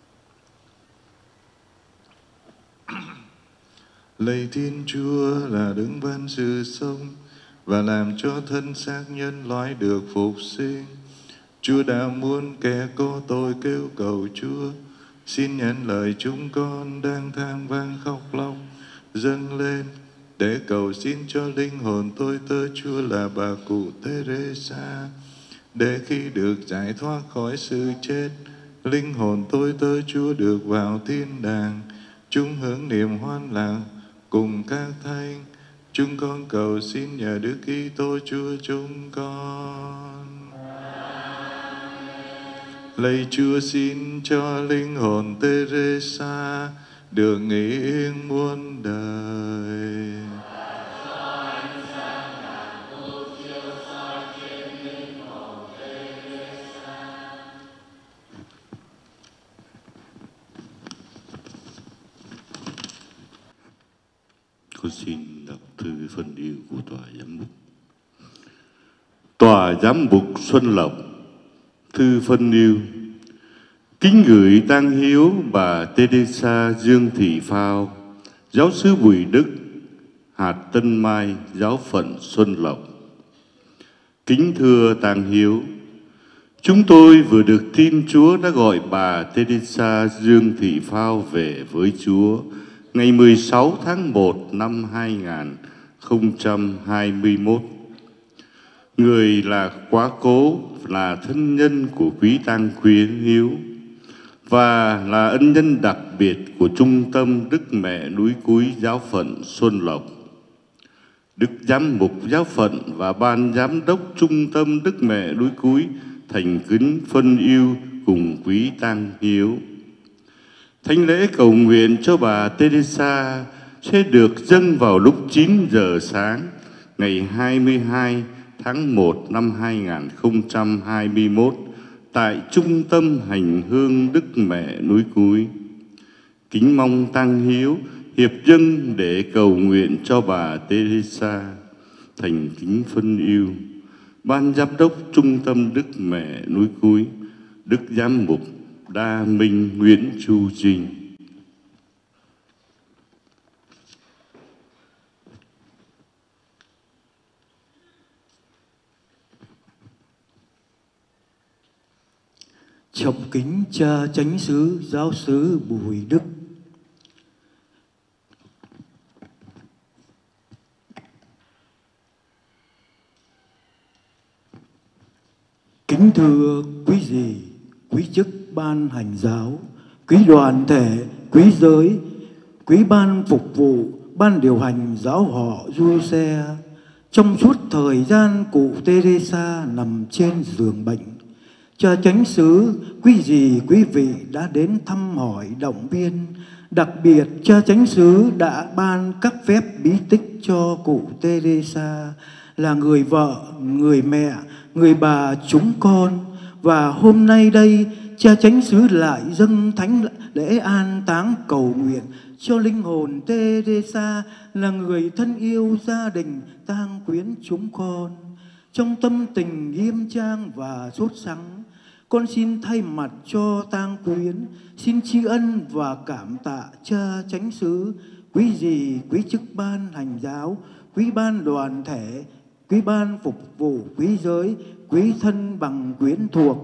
Lạy Thiên Chúa là đấng ban sự sống và làm cho thân xác nhân loại được phục sinh. Chúa đã muốn kẻ có tội kêu cầu Chúa. Xin nhận lời chúng con đang than vang khóc lóc dâng lên để cầu xin cho linh hồn tôi tớ Chúa là bà cụ Teresa, để khi được giải thoát khỏi sự chết, linh hồn tôi tớ Chúa được vào thiên đàng, chúng hưởng niềm hoan lạc cùng các thánh. Chúng con cầu xin nhờ Đức Kitô Chúa chúng con. Lạy Chúa, xin cho linh hồn Teresa được nghỉ yên muôn đời. Con xin đọc thư phân yêu của Tòa Giám mục. Tòa Giám mục Xuân Lộc, thư phân yêu. Kính gửi tang hiếu bà Teresa Dương Thị Phao, giáo xứ Bùi Đức, hạt Tân Mai, giáo phận Xuân Lộc. Kính thưa tang hiếu, chúng tôi vừa được tin Chúa đã gọi bà Teresa Dương Thị Phao về với Chúa ngày mười sáu tháng một năm hai nghìn không trăm hai mươi mốt. Người là quá cố, là thân nhân của quý tang quyến hiếu và là ân nhân đặc biệt của Trung tâm Đức Mẹ Núi Cúi giáo phận Xuân Lộc. Đức Giám mục giáo phận và ban giám đốc Trung tâm Đức Mẹ Núi Cúi thành kính phân yêu cùng quý tang hiếu. Thánh lễ cầu nguyện cho bà Teresa sẽ được dâng vào lúc chín giờ sáng ngày hai mươi hai tháng một năm hai nghìn không trăm hai mươi mốt tại Trung tâm Hành hương Đức Mẹ Núi Cúi. Kính mong tang hiếu hiệp dâng để cầu nguyện cho bà Teresa. Thành kính phân yêu ban giám đốc Trung tâm Đức Mẹ Núi Cúi, Đức Giám mục Đa Minh Nguyễn Chu Trinh. Trọng kính cha chánh xứ giáo xứ Bùi Đức. Kính thưa quý dì, quý chức ban hành giáo, quý đoàn thể, quý giới, quý ban phục vụ, ban điều hành giáo họ Giuse. Trong suốt thời gian cụ Teresa nằm trên giường bệnh, cha chánh xứ, quý dì, quý vị đã đến thăm hỏi động viên. Đặc biệt, cha chánh xứ đã ban các phép bí tích cho cụ Teresa là người vợ, người mẹ, người bà chúng con. Và hôm nay đây, cha chánh xứ lại dâng thánh lễ an táng cầu nguyện cho linh hồn Teresa là người thân yêu gia đình tang quyến chúng con. Trong tâm tình nghiêm trang và sốt sắng, con xin thay mặt cho tang quyến xin tri ân và cảm tạ cha chánh xứ, quý dì, quý chức ban hành giáo, quý ban đoàn thể, quý ban phục vụ, quý giới, quý thân bằng quyến thuộc,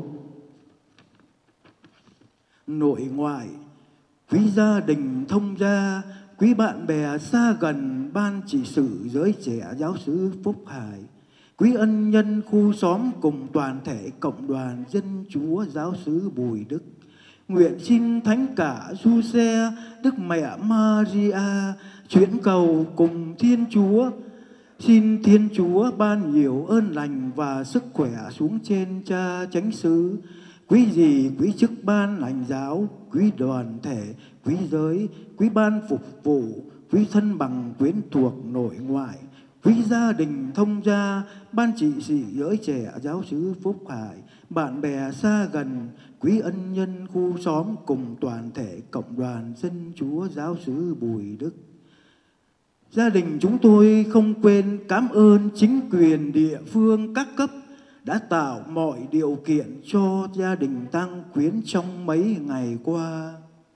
nội ngoại, quý gia đình thông gia, quý bạn bè xa gần, ban trị sự giới trẻ giáo xứ Phúc Hải, quý ân nhân khu xóm cùng toàn thể cộng đoàn dân Chúa giáo xứ Bùi Đức, Nguyện xin Thánh Cả Giuse, Đức Mẹ Maria chuyển cầu cùng Thiên Chúa. Xin Thiên Chúa ban nhiều ơn lành và sức khỏe xuống trên cha chánh xứ, quý dì, quý chức ban lãnh giáo, quý đoàn thể, quý giới, quý ban phục vụ, quý thân bằng quyến thuộc nội ngoại, quý gia đình thông gia, ban trị sự giới trẻ giáo xứ Phúc Hải, bạn bè xa gần, quý ân nhân khu xóm cùng toàn thể cộng đoàn dân Chúa giáo xứ Bùi Đức. Gia đình chúng tôi không quên cảm ơn chính quyền địa phương các cấp đã tạo mọi điều kiện cho gia đình Tăng Quyến trong mấy ngày qua.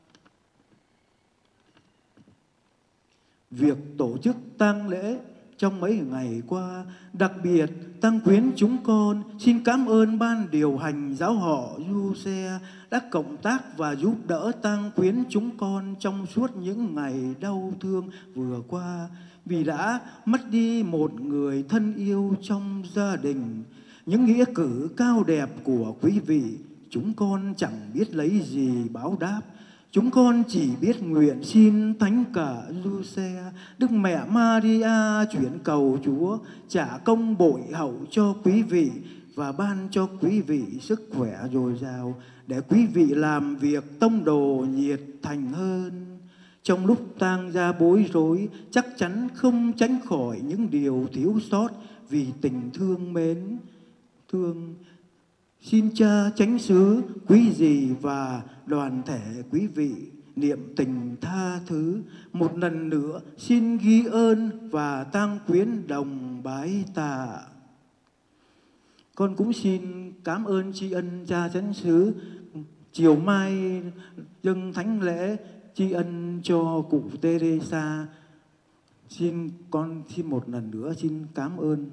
Việc tổ chức tang lễ trong mấy ngày qua, đặc biệt Tăng Quyến chúng con xin cảm ơn ban điều hành giáo họ Giuse đã cộng tác và giúp đỡ Tăng Quyến chúng con trong suốt những ngày đau thương vừa qua, vì đã mất đi một người thân yêu trong gia đình. Những nghĩa cử cao đẹp của quý vị, chúng con chẳng biết lấy gì báo đáp. Chúng con chỉ biết nguyện xin Thánh Cả Giuse, Đức Mẹ Maria chuyển cầu Chúa trả công bội hậu cho quý vị và ban cho quý vị sức khỏe dồi dào để quý vị làm việc tông đồ nhiệt thành hơn. Trong lúc tang gia bối rối, chắc chắn không tránh khỏi những điều thiếu sót vì tình thương mến thương. Xin cha chánh xứ, quý dì và đoàn thể quý vị niệm tình tha thứ. Một lần nữa xin ghi ơn và Tang Quyến đồng bái tạ. Con cũng xin cảm ơn tri ân cha chánh xứ. Chiều mai dâng thánh lễ tri ân cho cụ Teresa. Xin con xin một lần nữa xin cảm ơn.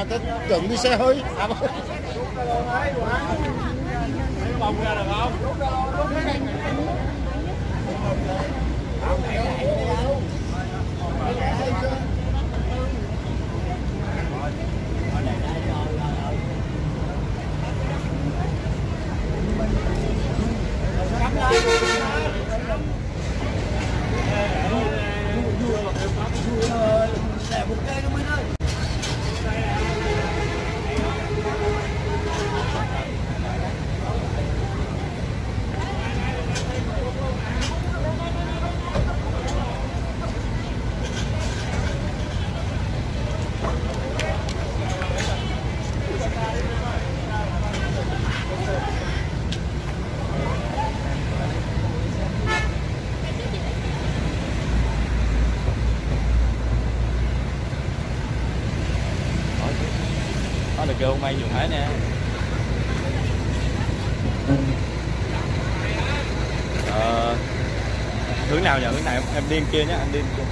mà tới chuẩn đi xe hơi. Bông ra được không? Có được kêu hôm nay dùng hết nè. Ờ, hướng nào nhờ, hướng này em, em đi kia nhé, anh đi kia.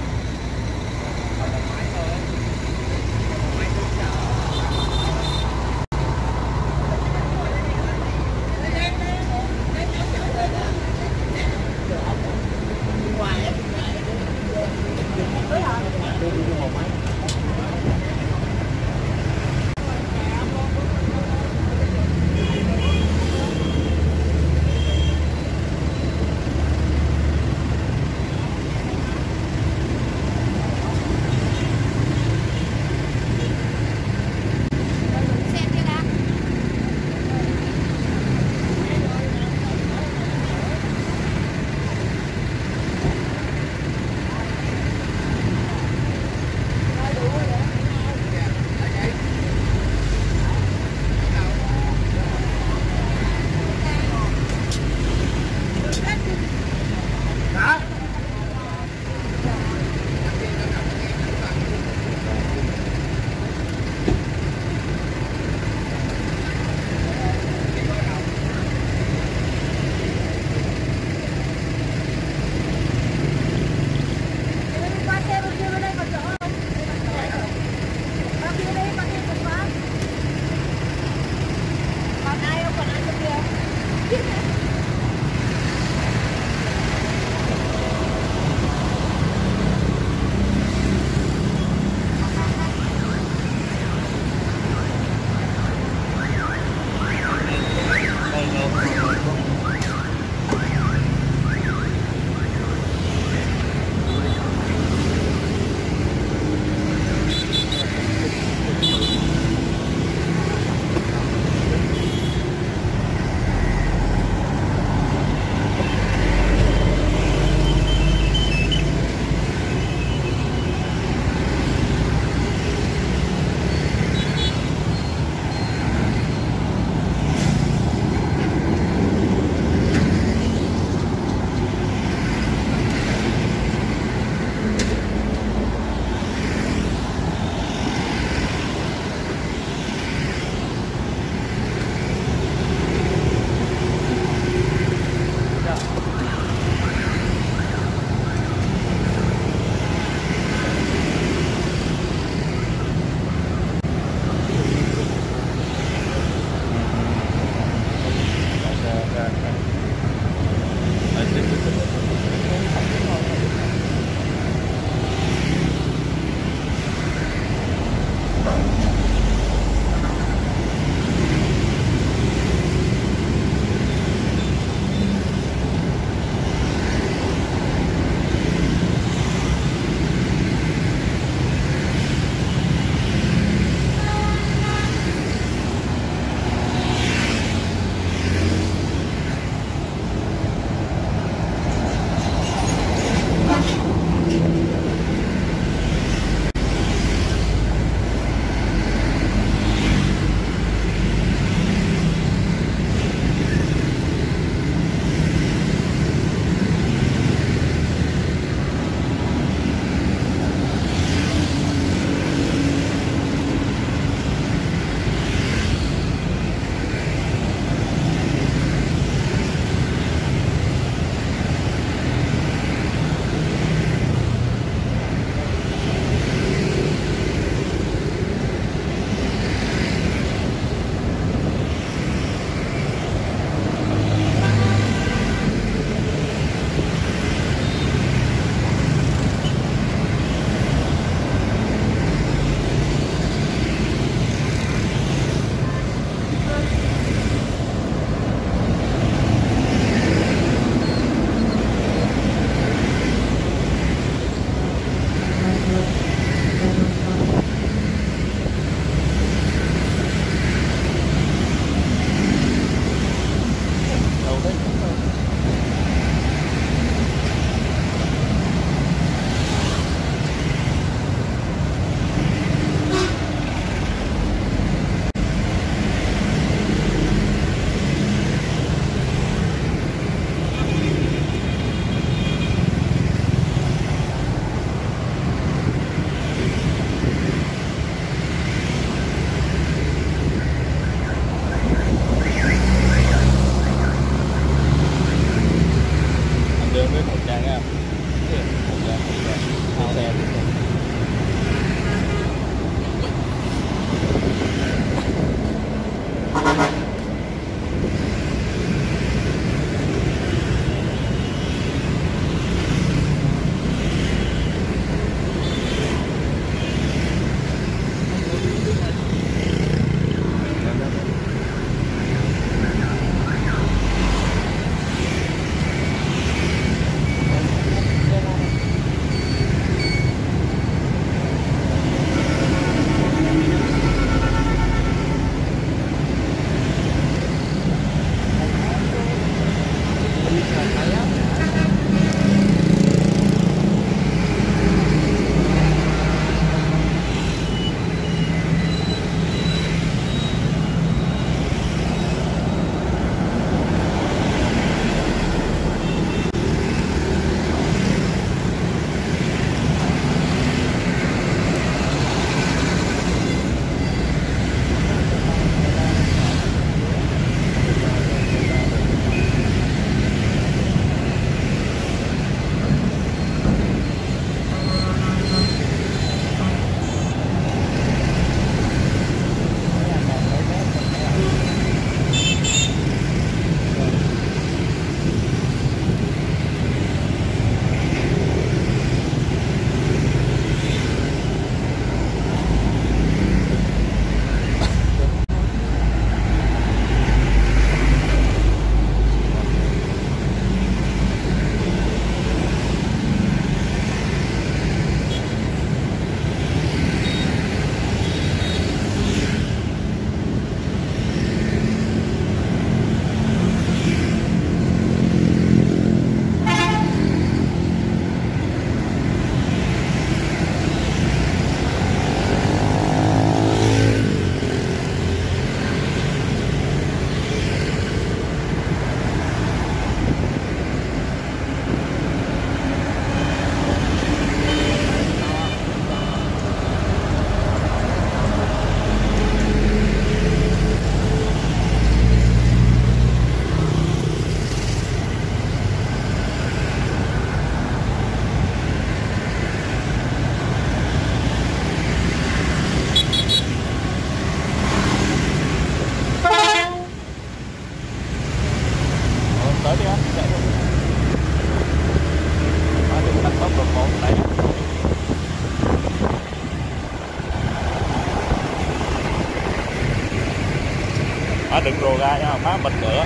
Má đừng rồ ra nha, má bật nữa.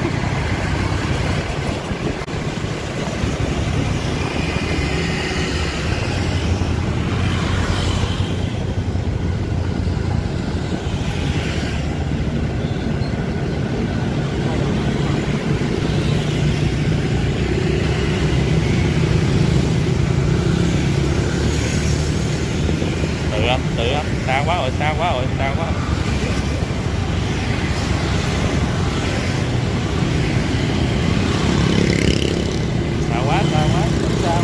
Tự anh, tự anh, xa quá rồi, xa quá rồi, xa quá. Xa quá, xa quá, không sao.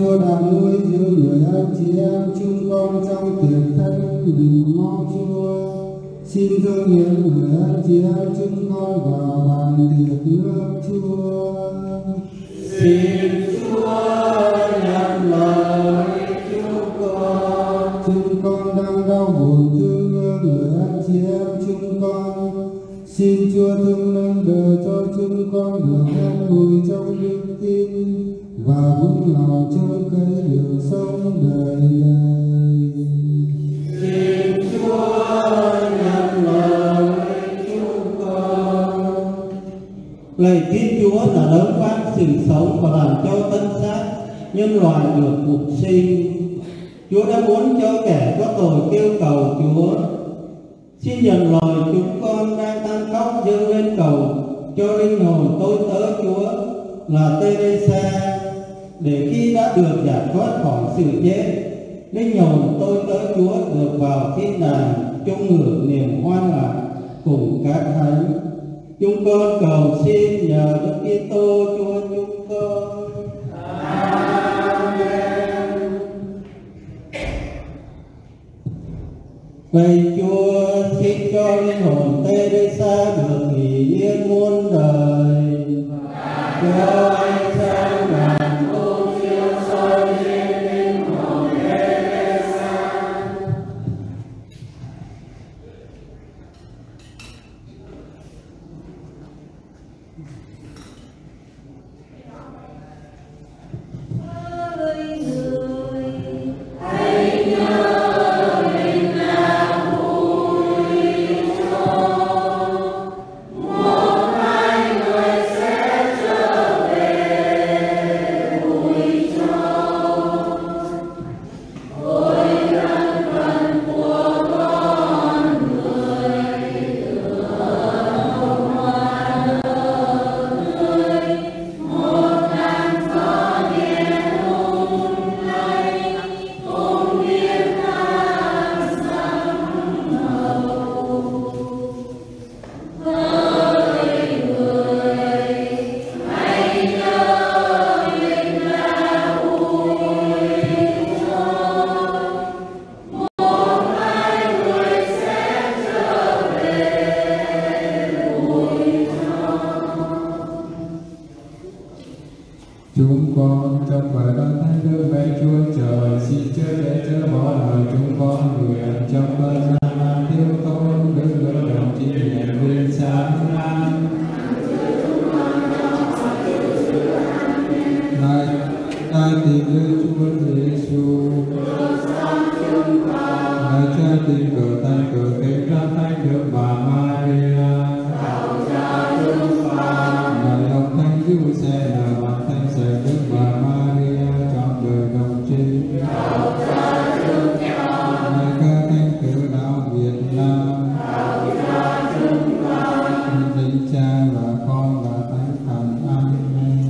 Chúa đã nuôi dưỡng người anh chị em chúng con trong tiệc thánh vì mong Chúa. Xin thương những người anh chị em chúng con vào bàn tiệc nước Chúa. Xin Chúa nhận lời chúng con. Chúng con đang đau buồn thương nhớ người anh chị em chúng con. Xin Chúa thương nâng đỡ cho chúng con được an ủi trong đức tin và vững lòng trông cậy đường sống đời đời. Xin Chúa nhận lời chúng con. Lạy Thiên Chúa là đấng ban sự sống và làm cho tân xác nhân loại được phục sinh. Chúa đã muốn cho kẻ có tội kêu cầu Chúa. Xin nhận lời chúng con đang than khóc dâng lên cầu cho linh hồn tôi tớ Chúa là Teresa, để khi đã được giải thoát khỏi sự chết, linh hồn tôi tớ Chúa được vào thiên đàng chung hưởng niềm hoan lạc cùng các thánh. Chúng con cầu xin nhờ Đức Kitô Chúa chúng con. Amen. Lạy Chúa, xin cho linh hồn Teresa được nghỉ yên muôn đời. Cho ánh sáng vàng ôm chiếu soi trên linh hồn Teresa. Chúng con trong bài ban thánh đức mẹ Chúa Trời, xin chớ để chớ bỏ lời chúng con nguyện trong cơn gian nan thiếu thốn đức lượng đồng chí nhẹ viên sáng nan. Này ta tìm đến Chúa Giêsu, này cha tin cờ tay cờ kế ra thánh được bà Maria, này ông thánh du xe là bạn thánh sẽ đức bà Maria trong đời đồng trinh, này các thánh tử đạo Việt Nam, danh cha và con và thánh thần. Amen.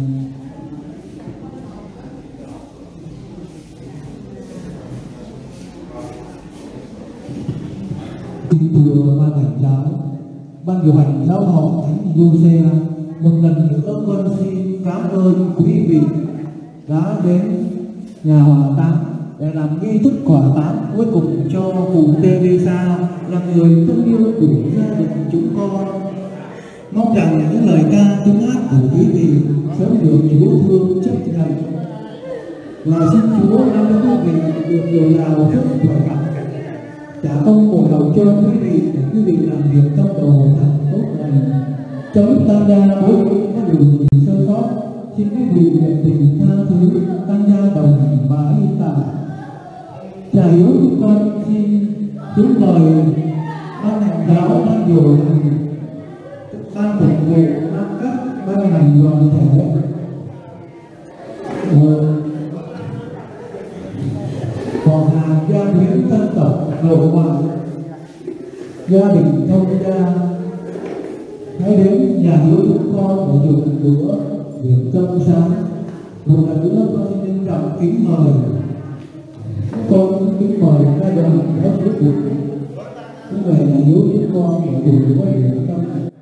Kính thưa ban hành giáo, ban điều hành giáo họ Thánh Giuse, một lần nữa con xin cảm ơn quý vị đã đến nhà hỏa táng để làm nghi thức hỏa táng cuối cùng cho cụ Teresa, là người thân yêu của gia đình chúng con. Mong rằng những lời ca tiếng hát của quý vị sớm được Chúa thương chấp nhận, và xin Chúa ban cho quý vị được dồi dào sức khỏe, trả công bồi đầu cho quý vị để quý vị làm việc trong đầu thật tốt lành. Trong lúc tham gia đối với có điều gì sơ sót, xin quý vị nhiệt tình tha thứ, tăng gia đồng và y tả. Trả hiếu chúng con xin kính mời ban hành giáo, ban điều hành, ban phục vụ, ban các ban ngành đoàn thể, còn hàng gia quyến dân tộc nội ngoại, gia đình thông gia, hãy đến nhà hiếu chúng con để dùng bữa điểm tâm sáng. Một lần nữa con xin trân trọng kính mời con kính mời các đoàn các chức vụ, kính mời nhà hiếu chúng con để dùng bữa điểm tâm.